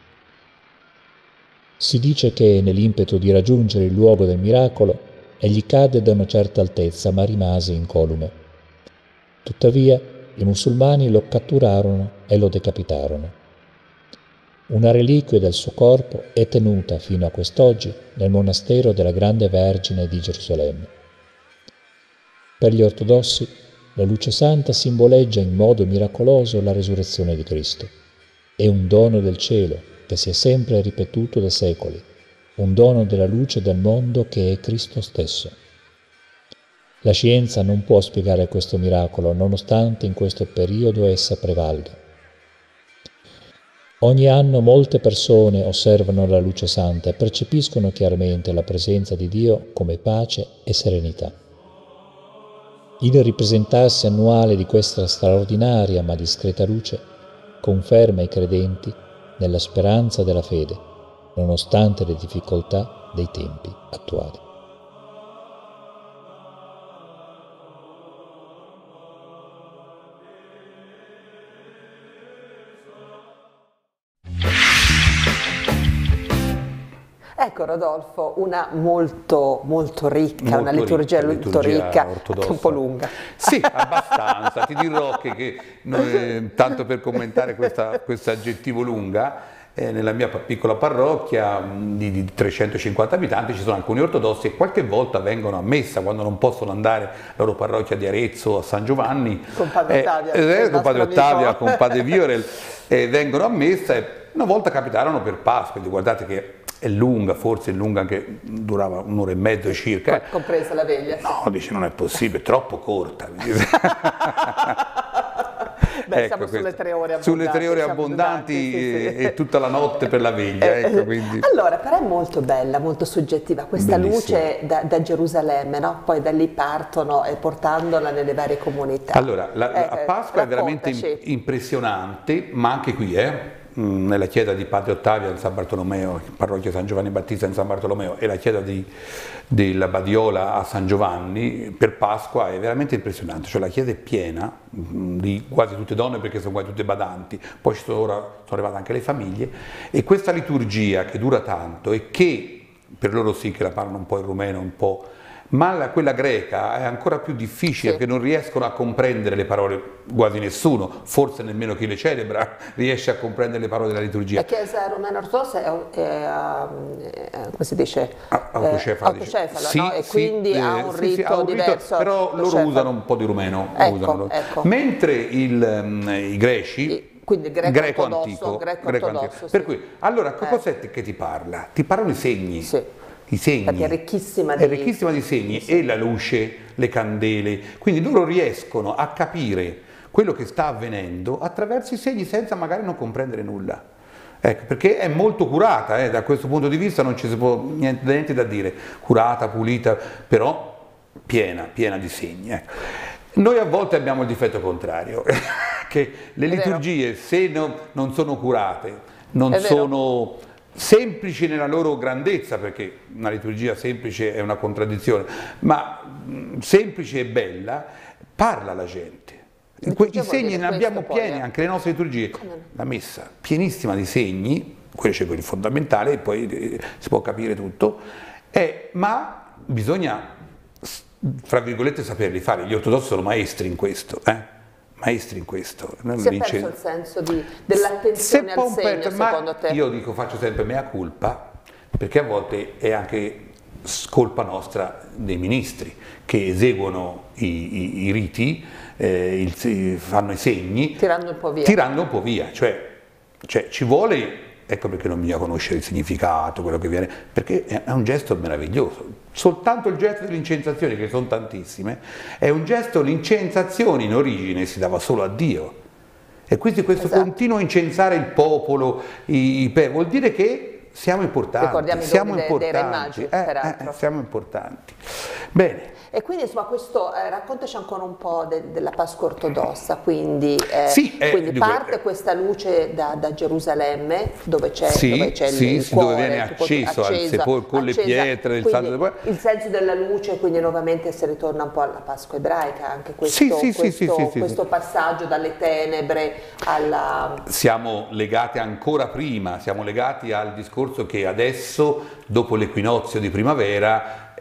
Si dice che nell'impeto di raggiungere il luogo del miracolo, egli cadde da una certa altezza ma rimase incolume. Tuttavia, i musulmani lo catturarono e lo decapitarono. Una reliquia del suo corpo è tenuta fino a quest'oggi nel monastero della Grande Vergine di Gerusalemme. Per gli ortodossi, la luce santa simboleggia in modo miracoloso la resurrezione di Cristo. È un dono del cielo che si è sempre ripetuto da secoli, un dono della luce del mondo che è Cristo stesso. La scienza non può spiegare questo miracolo, nonostante in questo periodo essa prevalga. Ogni anno molte persone osservano la luce santa e percepiscono chiaramente la presenza di Dio come pace e serenità. Il ripresentarsi annuale di questa straordinaria ma discreta luce conferma i credenti nella speranza della fede, nonostante le difficoltà dei tempi attuali. Ecco Rodolfo, una molto ricca, una liturgia molto ricca, anche un po' lunga. Sì, abbastanza. Ti dirò che tanto per commentare questo aggettivo lunga, nella mia piccola parrocchia di 350 abitanti ci sono alcuni ortodossi e qualche volta vengono a messa quando non possono andare alla loro parrocchia di Arezzo a San Giovanni. Con Padre Ottavia. Con Padre Ottavia, con Padre Viorel, vengono a messa e una volta capitarono per Pasqua, guardate che è lunga, forse è lunga anche, durava un'ora e mezzo circa. Compresa la veglia. No, dice non è possibile, troppo corta. Beh, siamo sulle 3 ore abbondanti. Sulle 3 ore abbondanti sì. E tutta la notte per la veglia. Ecco, quindi. Allora, però è molto bella, molto soggettiva, questa Bellissima. Luce da Gerusalemme, no? Poi da lì partono e portandola nelle varie comunità. Allora, a Pasqua è veramente impressionante, ma anche qui, nella chiesa di Padre Ottavia in San Bartolomeo, parrocchia San Giovanni Battista in San Bartolomeo, e la chiesa della Badiola a San Giovanni, per Pasqua è veramente impressionante, cioè la chiesa è piena di quasi tutte donne perché sono quasi tutte badanti, poi ora sono arrivate anche le famiglie, e questa liturgia che dura tanto e che per loro sì che la parlano un po' in rumeno, un po', ma quella greca è ancora più difficile, sì, perché non riescono a comprendere le parole, quasi nessuno, forse nemmeno chi le celebra riesce a comprendere le parole della liturgia. La Chiesa romana ortodossa come si dice? Autocefala, sì, no? E quindi ha un rito diverso. Però loro usano un po' di rumeno. Ecco. Mentre i greci, quindi greco antico. Sì. Per cui, allora, cos'è che ti parla? Ti parlano i segni. Sì. I segni. Perché è ricchissima di segni, sì. E la luce, le candele, quindi loro riescono a capire quello che sta avvenendo attraverso i segni senza magari non comprendere nulla. Ecco, perché è molto curata, da questo punto di vista non ci si può niente da dire, curata, pulita, però piena di segni. Ecco. Noi a volte abbiamo il difetto contrario, che le liturgie se non sono curate, non sono semplici nella loro grandezza, perché una liturgia semplice è una contraddizione, ma semplice e bella, parla alla gente. I segni ne abbiamo pieni, anche le nostre liturgie. La messa, pienissima di segni, quelli c'è quelli fondamentali, poi si può capire tutto, ma bisogna, fra virgolette, saperli fare. Gli ortodossi sono maestri in questo, maestri in questo. Si è perso il senso dell'attenzione al segno, secondo te? Io dico, faccio sempre mea culpa, perché a volte è anche colpa nostra dei ministri che eseguono i riti, fanno i segni, tirando un po' via, cioè ci vuole, ecco perché non bisogna conoscere il significato, quello che viene, perché è un gesto meraviglioso. Soltanto il gesto delle incensazioni, che sono tantissime, è un gesto, l'incensazione in origine si dava solo a Dio, e quindi questo continuo incensare il popolo, vuol dire che siamo importanti. Ricordiamo dei re magi, peraltro. Siamo importanti. Bene. E quindi insomma raccontaci ancora un po' della Pasqua ortodossa, quindi parte questa luce da Gerusalemme, dove c'è il cuore, dove viene acceso al sepolcro con le pietre, il senso della luce, quindi nuovamente si ritorna un po' alla Pasqua ebraica, anche questo passaggio dalle tenebre alla... Siamo legati ancora prima, siamo legati al discorso che adesso, dopo l'equinozio di primavera,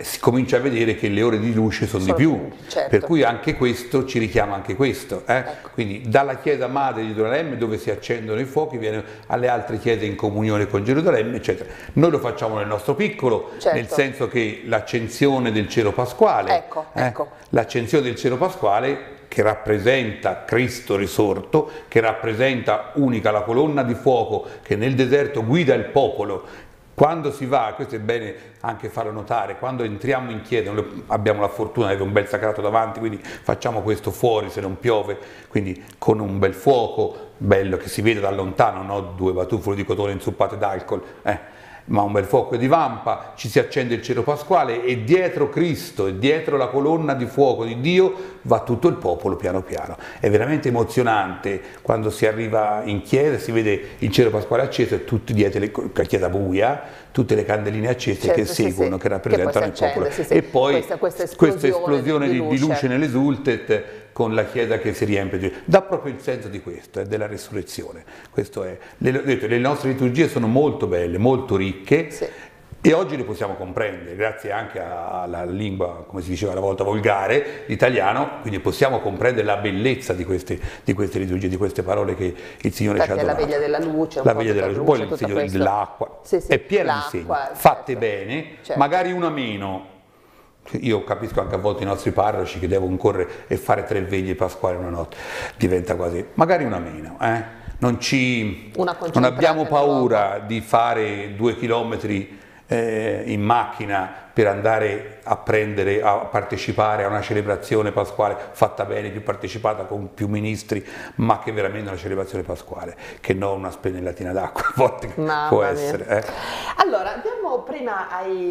si comincia a vedere che le ore di luce sono di più, certo. Per cui anche questo ci richiama anche questo. Ecco. Quindi dalla chiesa madre di Gerusalemme, dove si accendono i fuochi, viene alle altre chiese in comunione con Gerusalemme, eccetera. Noi lo facciamo nel nostro piccolo, certo. nel senso che l'accensione del cero pasquale, ecco. l'accensione del cero pasquale, che rappresenta Cristo risorto, che rappresenta unica la colonna di fuoco che nel deserto guida il popolo. Quando si va, questo è bene anche farlo notare, quando entriamo in chiesa, noi abbiamo la fortuna di avere un bel sacrato davanti, quindi facciamo questo fuori se non piove, quindi con un bel fuoco, bello che si vede da lontano, no? 2 batuffoli di cotone inzuppate d'alcol, ma un bel fuoco di vampa, ci si accende il cero pasquale e dietro Cristo e dietro la colonna di fuoco di Dio va tutto il popolo piano piano. È veramente emozionante quando si arriva in chiesa, si vede il cero pasquale acceso e tutti dietro, la chiesa buia, tutte le candeline accese, certo, che seguono, che rappresentano il popolo. E poi questa esplosione di luce nell'esultet, con la chiesa che si riempie, dà proprio il senso di questo, della resurrezione. Questo è. Le nostre liturgie sono molto belle, molto ricche, sì. E oggi le possiamo comprendere, grazie anche alla lingua, come si diceva una volta, volgare, l'italiano, quindi possiamo comprendere la bellezza di queste liturgie, di queste parole che il Signore ci ha donato. La veglia della luce, la veglia della luce, poi il segno dell'acqua, sì, è pieno di segni, fatte bene, certo. Magari una meno. Io capisco anche a volte i nostri parroci che devono correre e fare 3 veglie pasquali una notte, diventa quasi, magari una meno, non abbiamo paura di fare 2 chilometri in macchina per andare a partecipare a una celebrazione pasquale fatta bene, più partecipata, con più ministri, ma che veramente è una celebrazione pasquale, che non una spennellatina d'acqua, a volte può essere. Allora, prima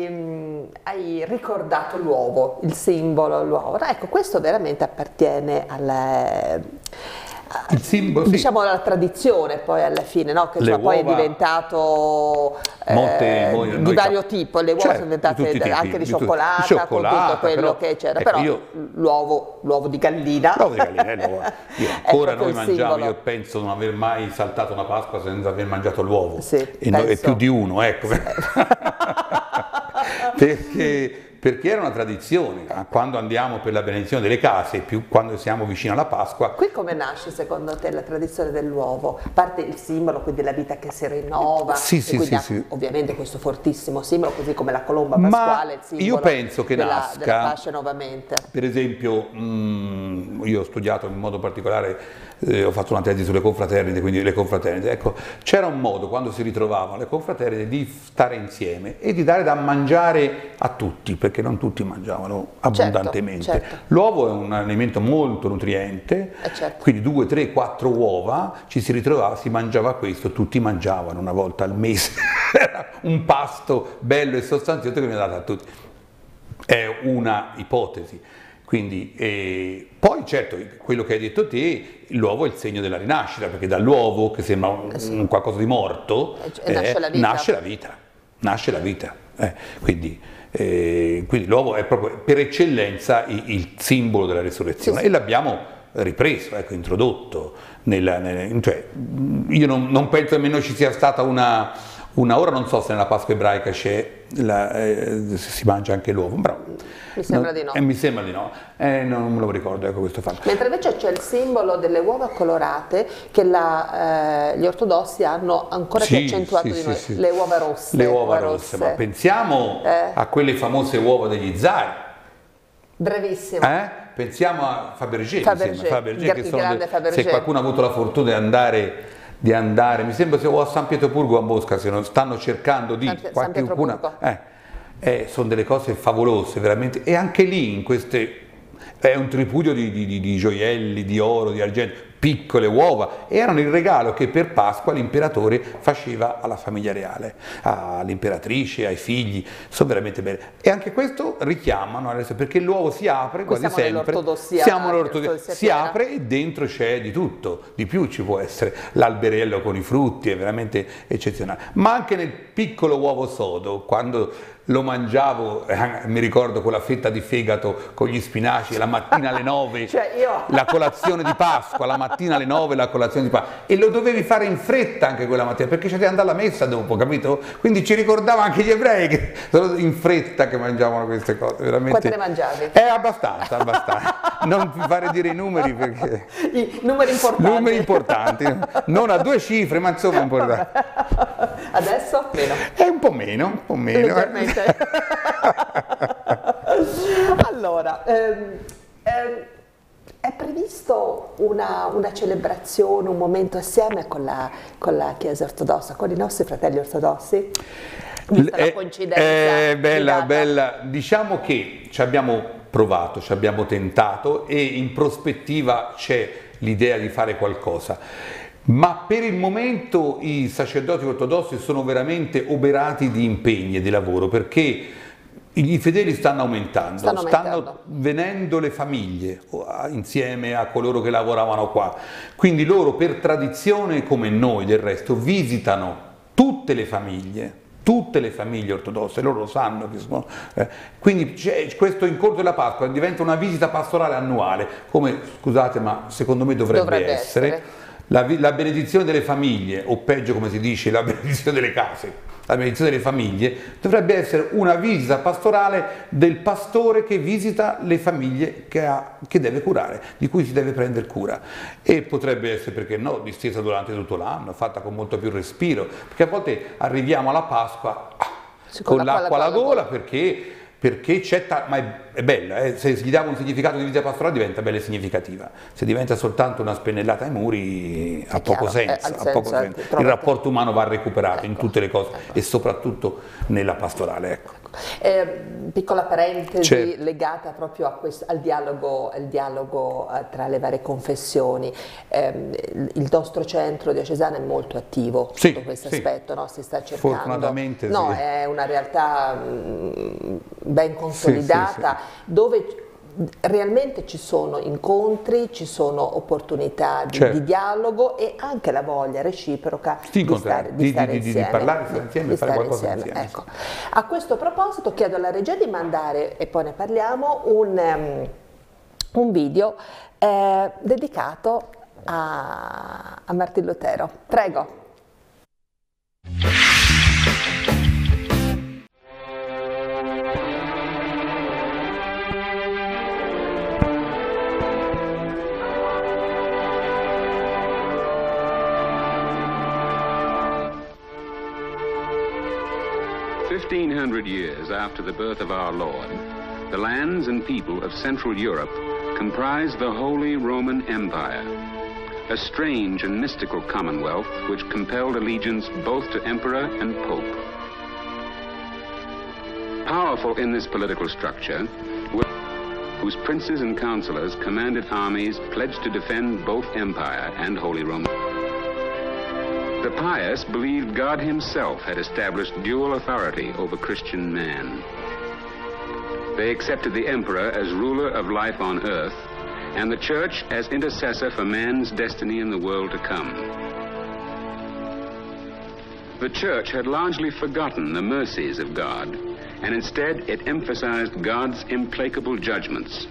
hai ricordato l'uovo, il simbolo, l'uovo. Ecco, questo veramente appartiene il simbolo, diciamo, alla tradizione poi alla fine, no? Che poi è diventato di vario tipo, le uova, certo, sono diventate anche di cioccolata, con tutto quello che c'era, però l'uovo di gallina. L'uovo di gallina, io ancora noi mangiamo, io penso non aver mai saltato una Pasqua senza aver mangiato l'uovo, sì, e più di uno, ecco. Sì. Perché era una tradizione, quando andiamo per la benedizione delle case, più quando siamo vicino alla Pasqua. Qui come nasce secondo te la tradizione dell'uovo? A parte il simbolo, quindi la vita che si rinnova, sì, ovviamente questo fortissimo simbolo, così come la colomba pasquale, il simbolo io penso che della pace nuovamente. Per esempio, io ho studiato in modo particolare, ho fatto una tesi sulle confraternite, quindi le confraternite, ecco, c'era un modo quando si ritrovavano le confraternite di stare insieme e di dare da mangiare a tutti, perché non tutti mangiavano abbondantemente. Certo. L'uovo è un alimento molto nutriente, certo. Quindi 2, 3, 4 uova, ci si ritrovava, si mangiava questo, tutti mangiavano una volta al mese, era un pasto bello e sostanzioso che viene dato a tutti. È una ipotesi. Quindi, poi certo, quello che hai detto te, l'uovo è il segno della rinascita, perché dall'uovo, che sembra un qualcosa di morto, nasce la vita. Quindi l'uovo è proprio per eccellenza il simbolo della risurrezione, e l'abbiamo ripreso, ecco, introdotto. Cioè, io non penso nemmeno ci sia stata ora non so se nella Pasqua ebraica si mangia anche l'uovo, però mi sembra di no. Mi sembra di no, non me lo ricordo, ecco, questo fatto. Mentre invece c'è il simbolo delle uova colorate che gli ortodossi hanno ancora più accentuato di noi, le uova rosse. Le uova rosse, ma pensiamo a quelle famose uova degli zari. Brevissimo. Pensiamo a Fabergé, che se qualcuno ha avuto la fortuna di andare, mi sembra o a San Pietroburgo o a Mosca, se non stanno cercando di qualcuna, sono delle cose favolose veramente, e anche lì è un tripudio di gioielli, di oro, di argento, piccole uova, erano il regalo che per Pasqua l'imperatore faceva alla famiglia reale, all'imperatrice, ai figli, sono veramente belle. E anche questo richiamano, perché l'uovo si apre quasi sempre, siamo nell'ortodossia, si apre e dentro c'è di tutto, di più ci può essere, l'alberello con i frutti è veramente eccezionale, ma anche nel piccolo uovo sodo, quando lo mangiavo, mi ricordo, con la fetta di fegato, con gli spinaci, la mattina alle 9, Cioè io... la colazione di Pasqua, la mattina alle 9 la colazione di Pasqua, e lo dovevi fare in fretta anche quella mattina, perché c'è da andare alla messa dopo, capito? Quindi ci ricordava anche gli ebrei che sono in fretta che mangiavano queste cose, veramente. Quante ne mangiavi? Abbastanza, abbastanza. Non mi fare dire i numeri perché... I numeri importanti. Numeri importanti, non a 2 cifre, ma insomma importanti. Adesso? Meno. È un po' meno, un po' meno. Leggermente. Allora, è previsto una celebrazione, un momento assieme con la Chiesa ortodossa, con i nostri fratelli ortodossi? Vista la coincidenza. Bella. Diciamo che ci abbiamo provato, ci abbiamo tentato e in prospettiva c'è l'idea di fare qualcosa. Ma per il momento i sacerdoti ortodossi sono veramente oberati di impegni e di lavoro, perché i fedeli stanno aumentando, venendo le famiglie insieme a coloro che lavoravano qua. Quindi loro, per tradizione, come noi del resto, visitano tutte le famiglie ortodosse, loro lo sanno che sono, quindi questo incontro della Pasqua diventa una visita pastorale annuale, come, scusate, ma secondo me dovrebbe essere. La benedizione delle famiglie, o peggio come si dice, la benedizione delle case, la benedizione delle famiglie, dovrebbe essere una visita pastorale del pastore che visita le famiglie che deve curare, di cui si deve prendere cura. E potrebbe essere, perché no, distesa durante tutto l'anno, fatta con molto più respiro, perché a volte arriviamo alla Pasqua con l'acqua alla gola, perché c'è, ma è bella, se gli diamo un significato di visita pastorale diventa bella e significativa, se diventa soltanto una spennellata ai muri ha poco senso, il rapporto umano va recuperato in tutte le cose e soprattutto nella pastorale. Ecco. Piccola parentesi legata proprio al dialogo tra le varie confessioni. Il nostro centro diocesano è molto attivo sotto questo aspetto, no? Si sta cercando, fortunatamente è una realtà ben consolidata, dove realmente ci sono incontri, ci sono opportunità di dialogo e anche la voglia reciproca di stare insieme, di parlare insieme, fare qualcosa insieme. Ecco. A questo proposito chiedo alla regia di mandare, e poi ne parliamo, un video dedicato a Martin Lutero. Prego. Years after the birth of our Lord, the lands and people of Central Europe comprised the Holy Roman Empire, a strange and mystical commonwealth which compelled allegiance both to emperor and pope. Powerful in this political structure, whose princes and councillors commanded armies pledged to defend both empire and Holy Roman. The pious believed God himself had established dual authority over Christian man. They accepted the emperor as ruler of life on earth and the church as intercessor for man's destiny in the world to come. The church had largely forgotten the mercies of God, and instead it emphasized God's implacable judgments.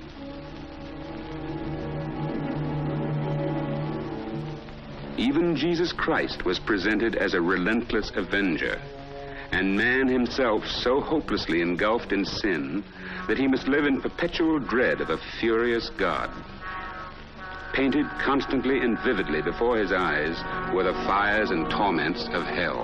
Even Jesus Christ was presented as a relentless avenger, and man himself so hopelessly engulfed in sin that he must live in perpetual dread of a furious God. Painted constantly and vividly before his eyes were the fires and torments of hell.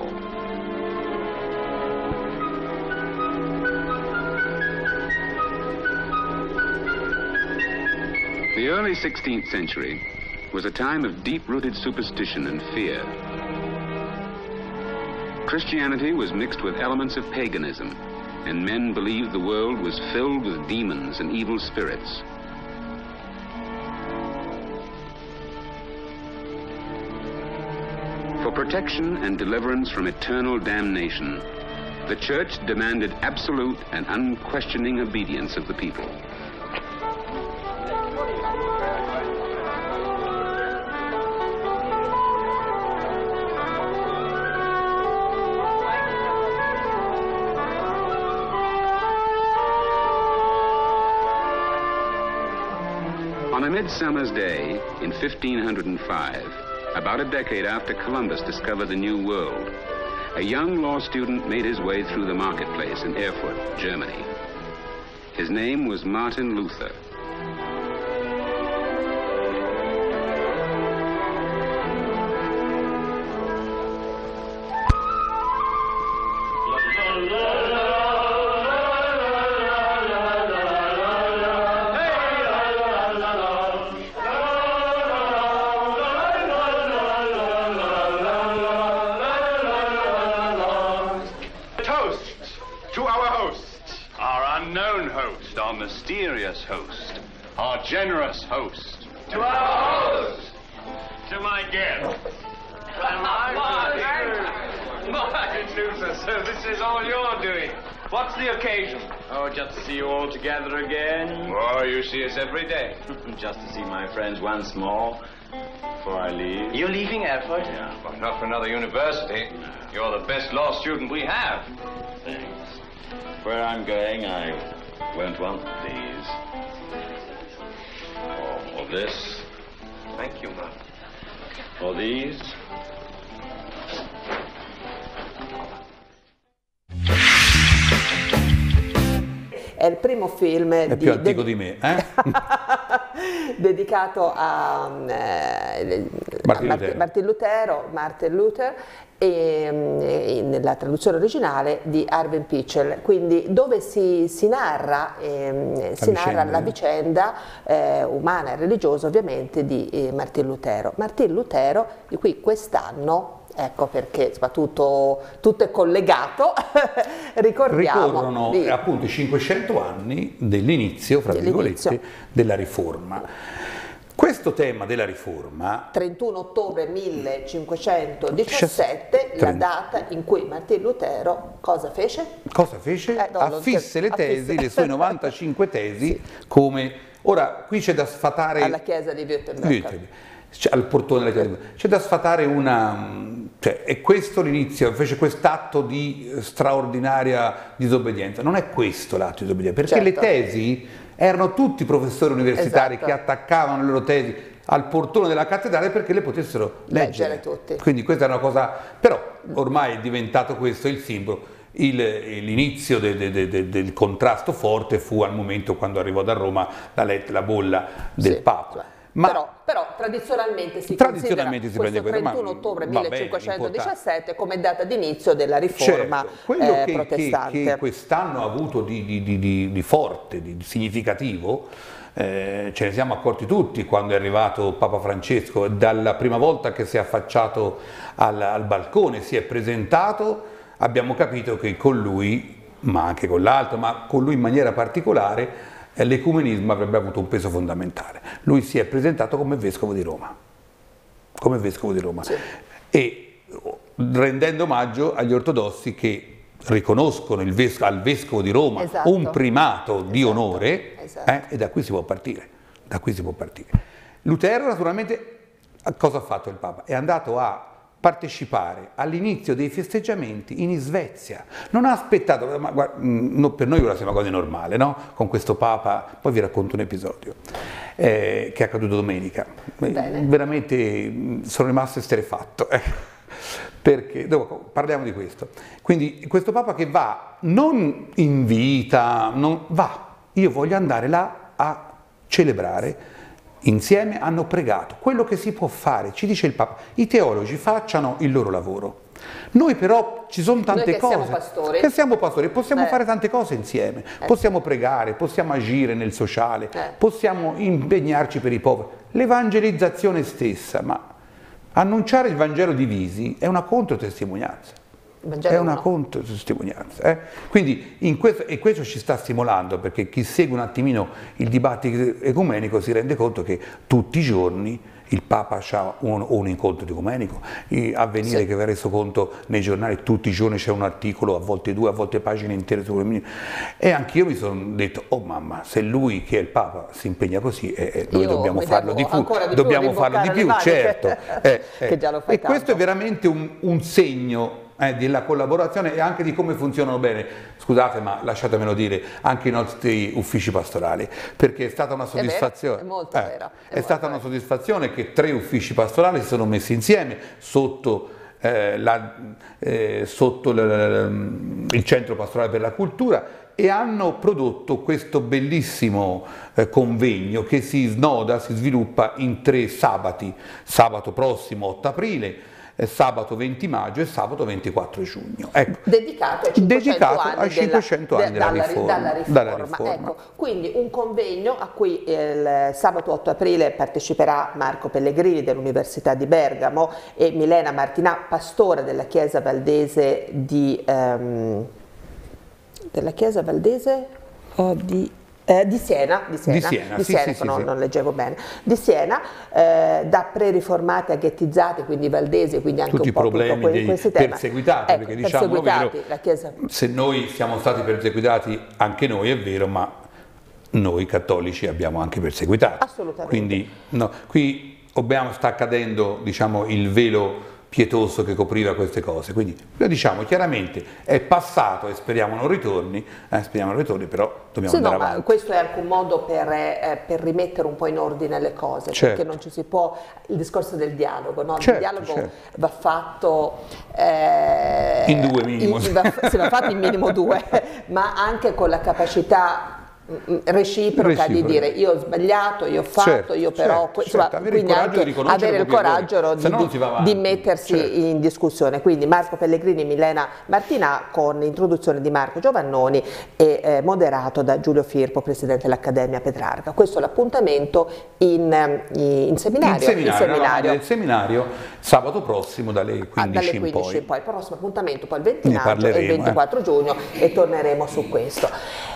The early 16th century was a time of deep-rooted superstition and fear. Christianity was mixed with elements of paganism, and men believed the world was filled with demons and evil spirits. For protection and deliverance from eternal damnation, the Church demanded absolute and unquestioning obedience of the people. a midsummer's day in 1505, about a decade after Columbus discovered the New World, a young law student made his way through the marketplace in Erfurt, Germany. His name was Martin Luther. Mysterious host, our generous host. To our host! To my guest. Martin Luther, so this is all you're doing. What's the occasion? Oh, just to see you all together again. Oh, you see us every day. Just to see my friends once more before I leave. You're leaving Erfurt? Yeah. Well, not for another university. You're the best law student we have. Thanks. Where I'm going, I won't want these. Or this. Thank you, Mark. Or these. È il primo film è più antico di me, dedicato a Martin Luther, e nella traduzione originale di Arvin Pichel, quindi dove si narra la vicenda umana e religiosa ovviamente di Martin Lutero. Martin Lutero, di cui quest'anno, ecco perché tutto è collegato, ricorrono appunto i 500 anni dell'inizio, fra virgolette, della Riforma. Questo tema della Riforma, 31 ottobre 1517, la data in cui Martin Lutero cosa fece? Cosa fece? Affisse le tesi, le sue 95 tesi, come... Ora, qui c'è da sfatare... Alla chiesa di Wittenberg. Al portone della chiesa. C'è da sfatare cioè, è questo l'inizio, fece quest'atto di straordinaria disobbedienza. Non è questo l'atto di disobbedienza, perché le tesi erano tutti professori universitari che attaccavano le loro tesi al portone della cattedrale perché le potessero leggere tutti. Quindi questa è una cosa, però ormai è diventato questo il simbolo. L'inizio del contrasto forte fu al momento quando arrivò da Roma la bolla del Papa. Però tradizionalmente si considera questo 31 ottobre 1517 come data d'inizio della riforma protestante. Che quest'anno ha avuto di forte, di significativo, ce ne siamo accorti tutti quando è arrivato Papa Francesco, dalla prima volta che si è affacciato al balcone, si è presentato, abbiamo capito che con lui, ma anche con l'altro, ma con lui in maniera particolare, l'ecumenismo avrebbe avuto un peso fondamentale. Lui si è presentato come vescovo di Roma, e rendendo omaggio agli ortodossi che riconoscono al vescovo di Roma un primato di onore, e da qui si può partire. Lutero naturalmente, cosa ha fatto il Papa? È andato a partecipare all'inizio dei festeggiamenti in Svezia. Non ha aspettato, ma guarda, per noi ora sembra cosa normale, no? Con questo Papa, poi vi racconto un episodio che è accaduto domenica. Veramente sono rimasto esterrefatto, perché dopo parliamo di questo. Quindi questo Papa che va, non invita, io voglio andare là a celebrare. Insieme hanno pregato, quello che si può fare, ci dice il Papa, i teologi facciano il loro lavoro, noi però ci sono tante cose, che siamo pastori, possiamo fare tante cose insieme, possiamo pregare, possiamo agire nel sociale, possiamo impegnarci per i poveri, l'evangelizzazione stessa, ma annunciare il Vangelo divisi è una controtestimonianza. È una controtestimonianza. Quindi questo ci sta stimolando, perché chi segue un attimino il dibattito ecumenico si rende conto che tutti i giorni il Papa ha un incontro ecumenico, Avvenire che vi ha reso conto nei giornali, tutti i giorni c'è un articolo, a volte 2, a volte pagine intere su e anch'io mi sono detto, oh mamma, se lui che è il Papa si impegna così, noi dobbiamo farlo di più, certo. Che già lo fai e questo è veramente un segno della collaborazione e anche di come funzionano bene, scusate ma lasciatemelo dire, anche i nostri uffici pastorali, perché è stata una soddisfazione, è stata una soddisfazione che 3 uffici pastorali si sono messi insieme sotto il Centro Pastorale per la Cultura e hanno prodotto questo bellissimo convegno che si snoda, si sviluppa in 3 sabati, sabato prossimo 8 aprile, sabato 20 maggio e sabato 24 giugno. Ecco. Dedicato ai 500 anni dalla riforma. Ecco, quindi un convegno a cui il sabato 8 aprile parteciperà Marco Pellegrini dell'Università di Bergamo e Milena Martinà, pastore della Chiesa Valdese di Siena, non leggevo bene, di Siena, da pre-riformati a ghettizzati, quindi valdesi, quindi anche tutti un po' i problemi dei perseguitati, ecco, perché diciamo vero, la Chiesa... se noi siamo stati perseguitati, anche noi è vero, ma noi cattolici abbiamo anche perseguitati. Assolutamente. Quindi no, qui sta cadendo, diciamo, il velo pietoso che copriva queste cose, quindi lo diciamo chiaramente, è passato e speriamo non ritorni, però dobbiamo andare avanti. Ma questo è anche un modo per rimettere un po' in ordine le cose, perché non ci si può, il discorso del dialogo, no? Il dialogo va fatto in 2 minimo, va fatto in minimo 2, ma anche con la capacità reciproca di dire io ho sbagliato, io ho fatto, io però quindi anche avere il coraggio di mettersi in discussione. Quindi Marco Pellegrini e Milena Martinà con l'introduzione di Marco Giovannoni e moderato da Giulio Firpo, presidente dell'Accademia Petrarca. Questo è l'appuntamento in seminario. Nel seminario sabato prossimo dalle 15 in poi. Il prossimo appuntamento poi il 20 maggio e il 24 giugno e torneremo su questo.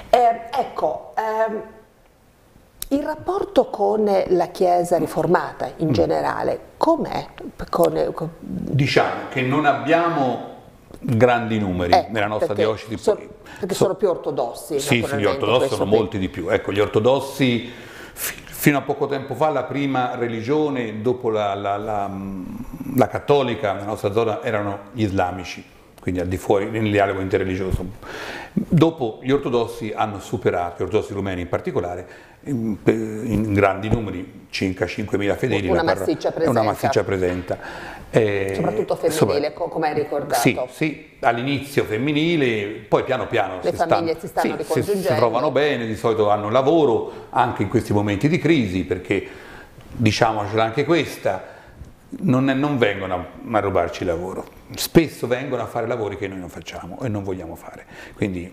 Il rapporto con la Chiesa riformata in generale, com'è? Diciamo che non abbiamo grandi numeri nella nostra diocesi. Perché sono più ortodossi. Sì, gli ortodossi sono molti di più. Ecco, gli ortodossi fino a poco tempo fa la prima religione dopo la cattolica nella nostra zona erano gli islamici, quindi al di fuori, nel dialogo interreligioso. Dopo gli ortodossi hanno superato, gli ortodossi rumeni in particolare, in grandi numeri, circa 5.000 fedeli, una massiccia presenza. Soprattutto femminile, come hai ricordato. Sì, all'inizio femminile, poi piano piano le famiglie si stanno ricongiungendo. Si trovano bene, di solito hanno lavoro, anche in questi momenti di crisi, perché diciamocela anche questa, non vengono a rubarci il lavoro, spesso vengono a fare lavori che noi non facciamo e non vogliamo fare, quindi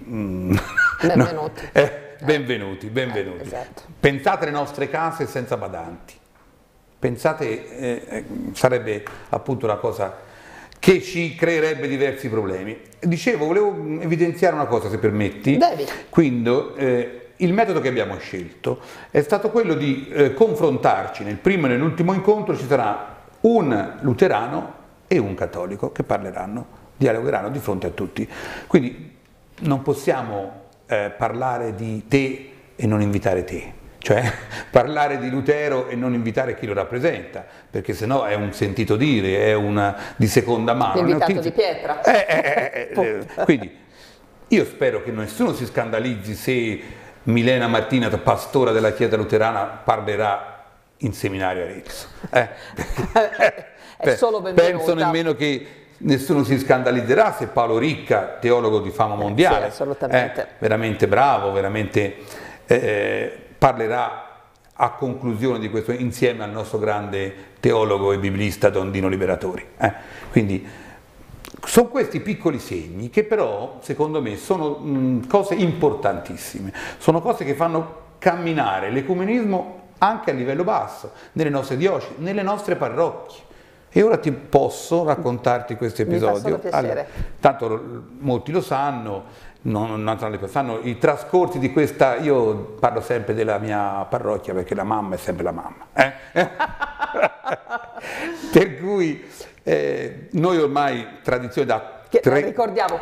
benvenuti. Esatto. Pensate alle nostre case senza badanti, pensate, sarebbe appunto una cosa che ci creerebbe diversi problemi. Dicevo, volevo evidenziare una cosa, se permetti. Quindi il metodo che abbiamo scelto è stato quello di confrontarci. Nel primo e nell'ultimo incontro ci sarà un luterano e un cattolico che dialogheranno di fronte a tutti. Quindi non possiamo parlare di te e non invitare te, cioè parlare di Lutero e non invitare chi lo rappresenta, perché sennò è un sentito dire, è una di seconda mano. L'invitato di pietra. Quindi io spero che nessuno si scandalizzi se Milena Martina, pastora della Chiesa luterana, parlerà in seminario a Arezzo. È solo benvenuta. Penso nemmeno che nessuno si scandalizzerà se Paolo Ricca, teologo di fama mondiale, assolutamente. Veramente bravo, veramente parlerà a conclusione di questo insieme al nostro grande teologo e biblista Don Dino Liberatori. Quindi sono questi piccoli segni che però secondo me sono cose importantissime, sono cose che fanno camminare l'ecumenismo anche a livello basso, nelle nostre diocesi, nelle nostre parrocchie. E ora ti posso raccontarti questo episodio. Allora, tanto molti lo sanno, non sanno i trascorsi di questa. Io parlo sempre della mia parrocchia perché la mamma è sempre la mamma. Per cui noi ormai, tradizione da ricordiamo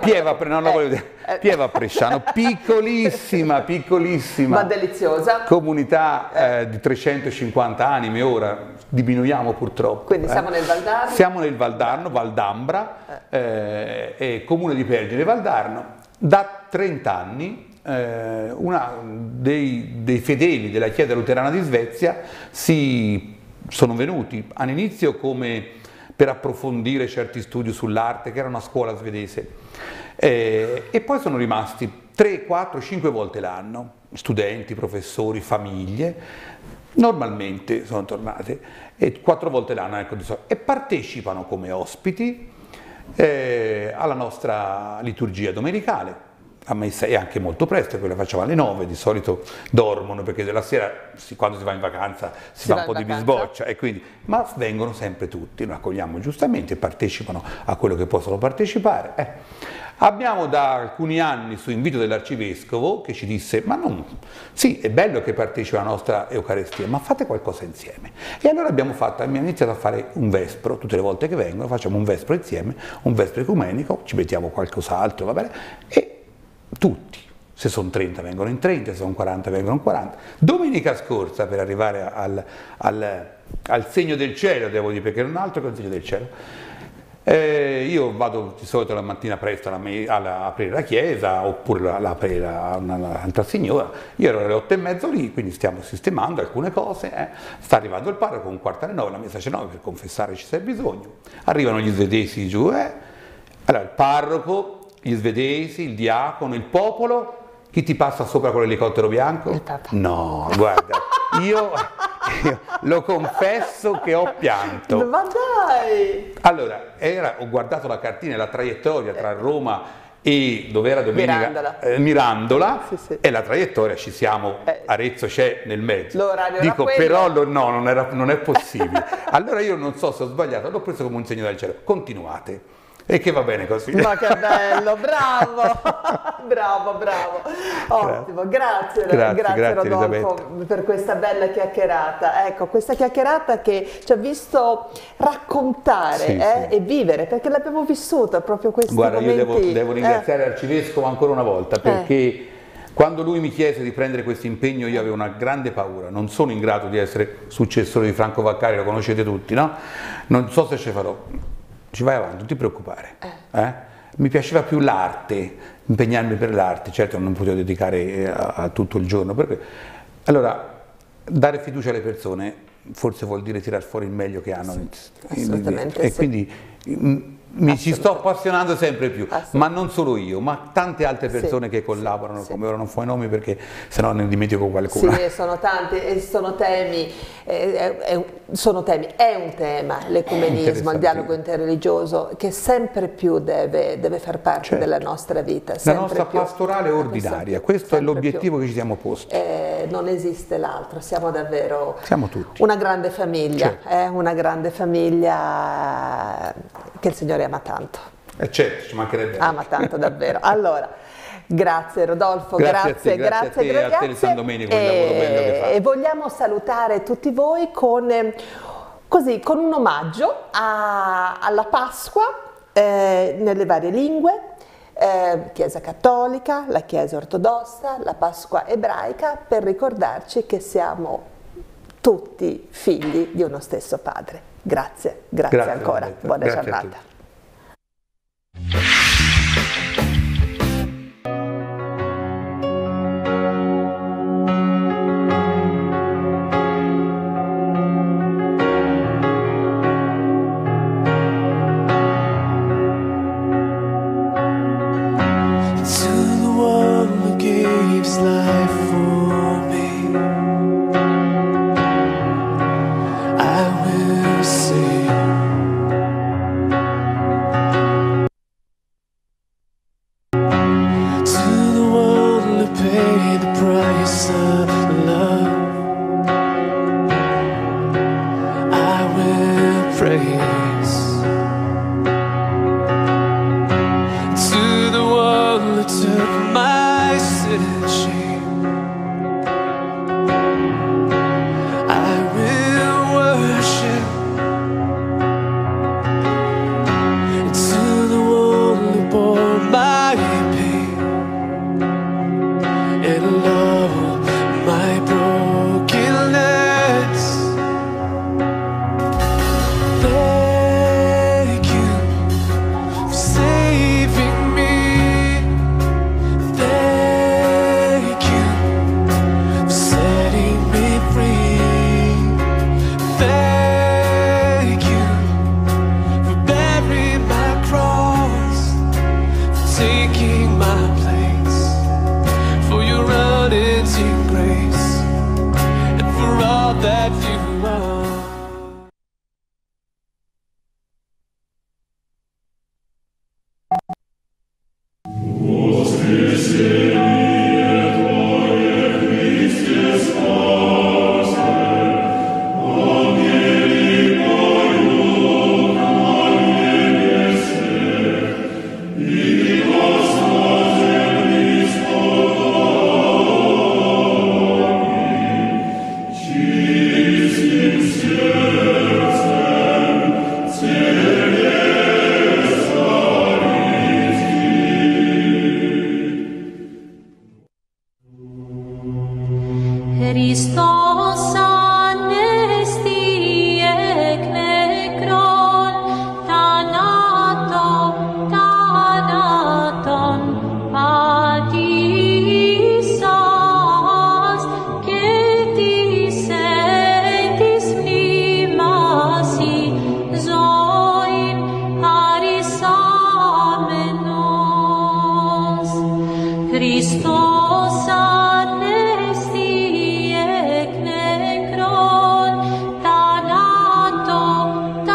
Pieva Presciano, piccolissima, ma deliziosa comunità di 350 anime, ora diminuiamo purtroppo. Quindi siamo nel Valdarno? Siamo nel Valdarno, Valdambra, comune di Pergine Valdarno. Da 30 anni uno dei fedeli della Chiesa Luterana di Svezia sono venuti all'inizio come per approfondire certi studi sull'arte, che era una scuola svedese, e poi sono rimasti 3, 4, 5 volte l'anno, studenti, professori, famiglie, normalmente sono tornate, e 4 volte l'anno, ecco, e partecipano come ospiti alla nostra liturgia domenicale. A messa è anche molto presto, quella facciamo alle 9, di solito dormono perché della sera quando si va in vacanza si fa un po' di bisboccia, e quindi, ma vengono sempre tutti, noi accogliamo giustamente, partecipano a quello che possono partecipare. Abbiamo da alcuni anni, su invito dell'arcivescovo, che ci disse: ma non, sì, è bello che partecipa alla nostra Eucaristia, ma fate qualcosa insieme. E allora abbiamo iniziato a fare un vespro, tutte le volte che vengono facciamo un vespro insieme, un vespro ecumenico, ci mettiamo qualcos'altro, va bene, e tutti, se sono 30 vengono in 30, se sono 40 vengono in 40. Domenica scorsa, per arrivare al segno del cielo, devo dire, perché non altro che il segno del cielo, io vado di solito la mattina presto ad aprire la chiesa, oppure aprire un'altra signora. Io ero alle 8:30 lì, quindi stiamo sistemando alcune cose, sta arrivando il parroco, un quarto alle 9, la messa c'è 9 per confessare ci sia bisogno, arrivano gli svedesi giù, allora il parroco, gli svedesi, il diacono, il popolo. Chi ti passa sopra con l'elicottero bianco? Il Papa. No, guarda, io lo confesso che ho pianto. Ma dai! Allora, ho guardato la cartina e la traiettoria tra Roma e dove era domenica? Mirandola, sì. E la traiettoria ci siamo, Arezzo c'è nel mezzo. L'orario dico, era però no, non è possibile. Allora io non so se ho sbagliato, l'ho preso come un segno del cielo. Continuate. E che va bene così. Ma che bello, bravo, bravo. Ottimo, grazie Rodolfo per questa bella chiacchierata. Ecco, questa chiacchierata che ci ha visto raccontare e vivere, perché l'abbiamo vissuta proprio questi momenti. Guarda, io devo ringraziare l'Arcivescovo ancora una volta, perché quando lui mi chiese di prendere questo impegno io avevo una grande paura, non sono in grado di essere successore di Franco Vaccari, lo conoscete tutti, no? Non so se ce farò. Ci vai avanti, non ti preoccupare. Mi piaceva più l'arte, impegnarmi per l'arte, certo non potevo dedicare a tutto il giorno. Allora, dare fiducia alle persone forse vuol dire tirar fuori il meglio che hanno. Assolutamente. E quindi mi ci sto appassionando sempre più, ma non solo io, ma tante altre persone che collaborano come ora, non fai nomi perché sennò ne dimentico qualcuno. Sì, sono tanti, e sono temi, è un tema, l'ecumenismo, il dialogo interreligioso, che sempre più deve far parte della nostra vita. La nostra pastorale ordinaria, questo è l'obiettivo che ci siamo posti. Non esiste l'altro, siamo davvero tutti una grande famiglia, una grande famiglia che il Signore ama tanto. Certo, ci mancherebbe. Ama tanto davvero. Allora, grazie Rodolfo, grazie a te e a te di San Domenico per il lavoro bello che fa. E vogliamo salutare tutti voi con un omaggio alla Pasqua nelle varie lingue, Chiesa cattolica, la Chiesa ortodossa, la Pasqua ebraica, per ricordarci che siamo tutti figli di uno stesso Padre. Grazie ancora, buona giornata. To the one that took my sin and shame, taking my place, for your unending grace, and for all that you are. Christos anesti ec necron, thanaton patisas, cetis sentis mnimasi, zoin harisamenos. Christos anesti ec necron, thanaton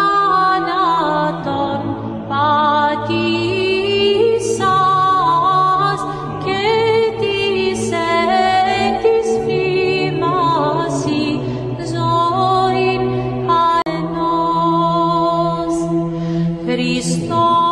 patisas, cetis sentis mnimasi, zoin haenos. Christos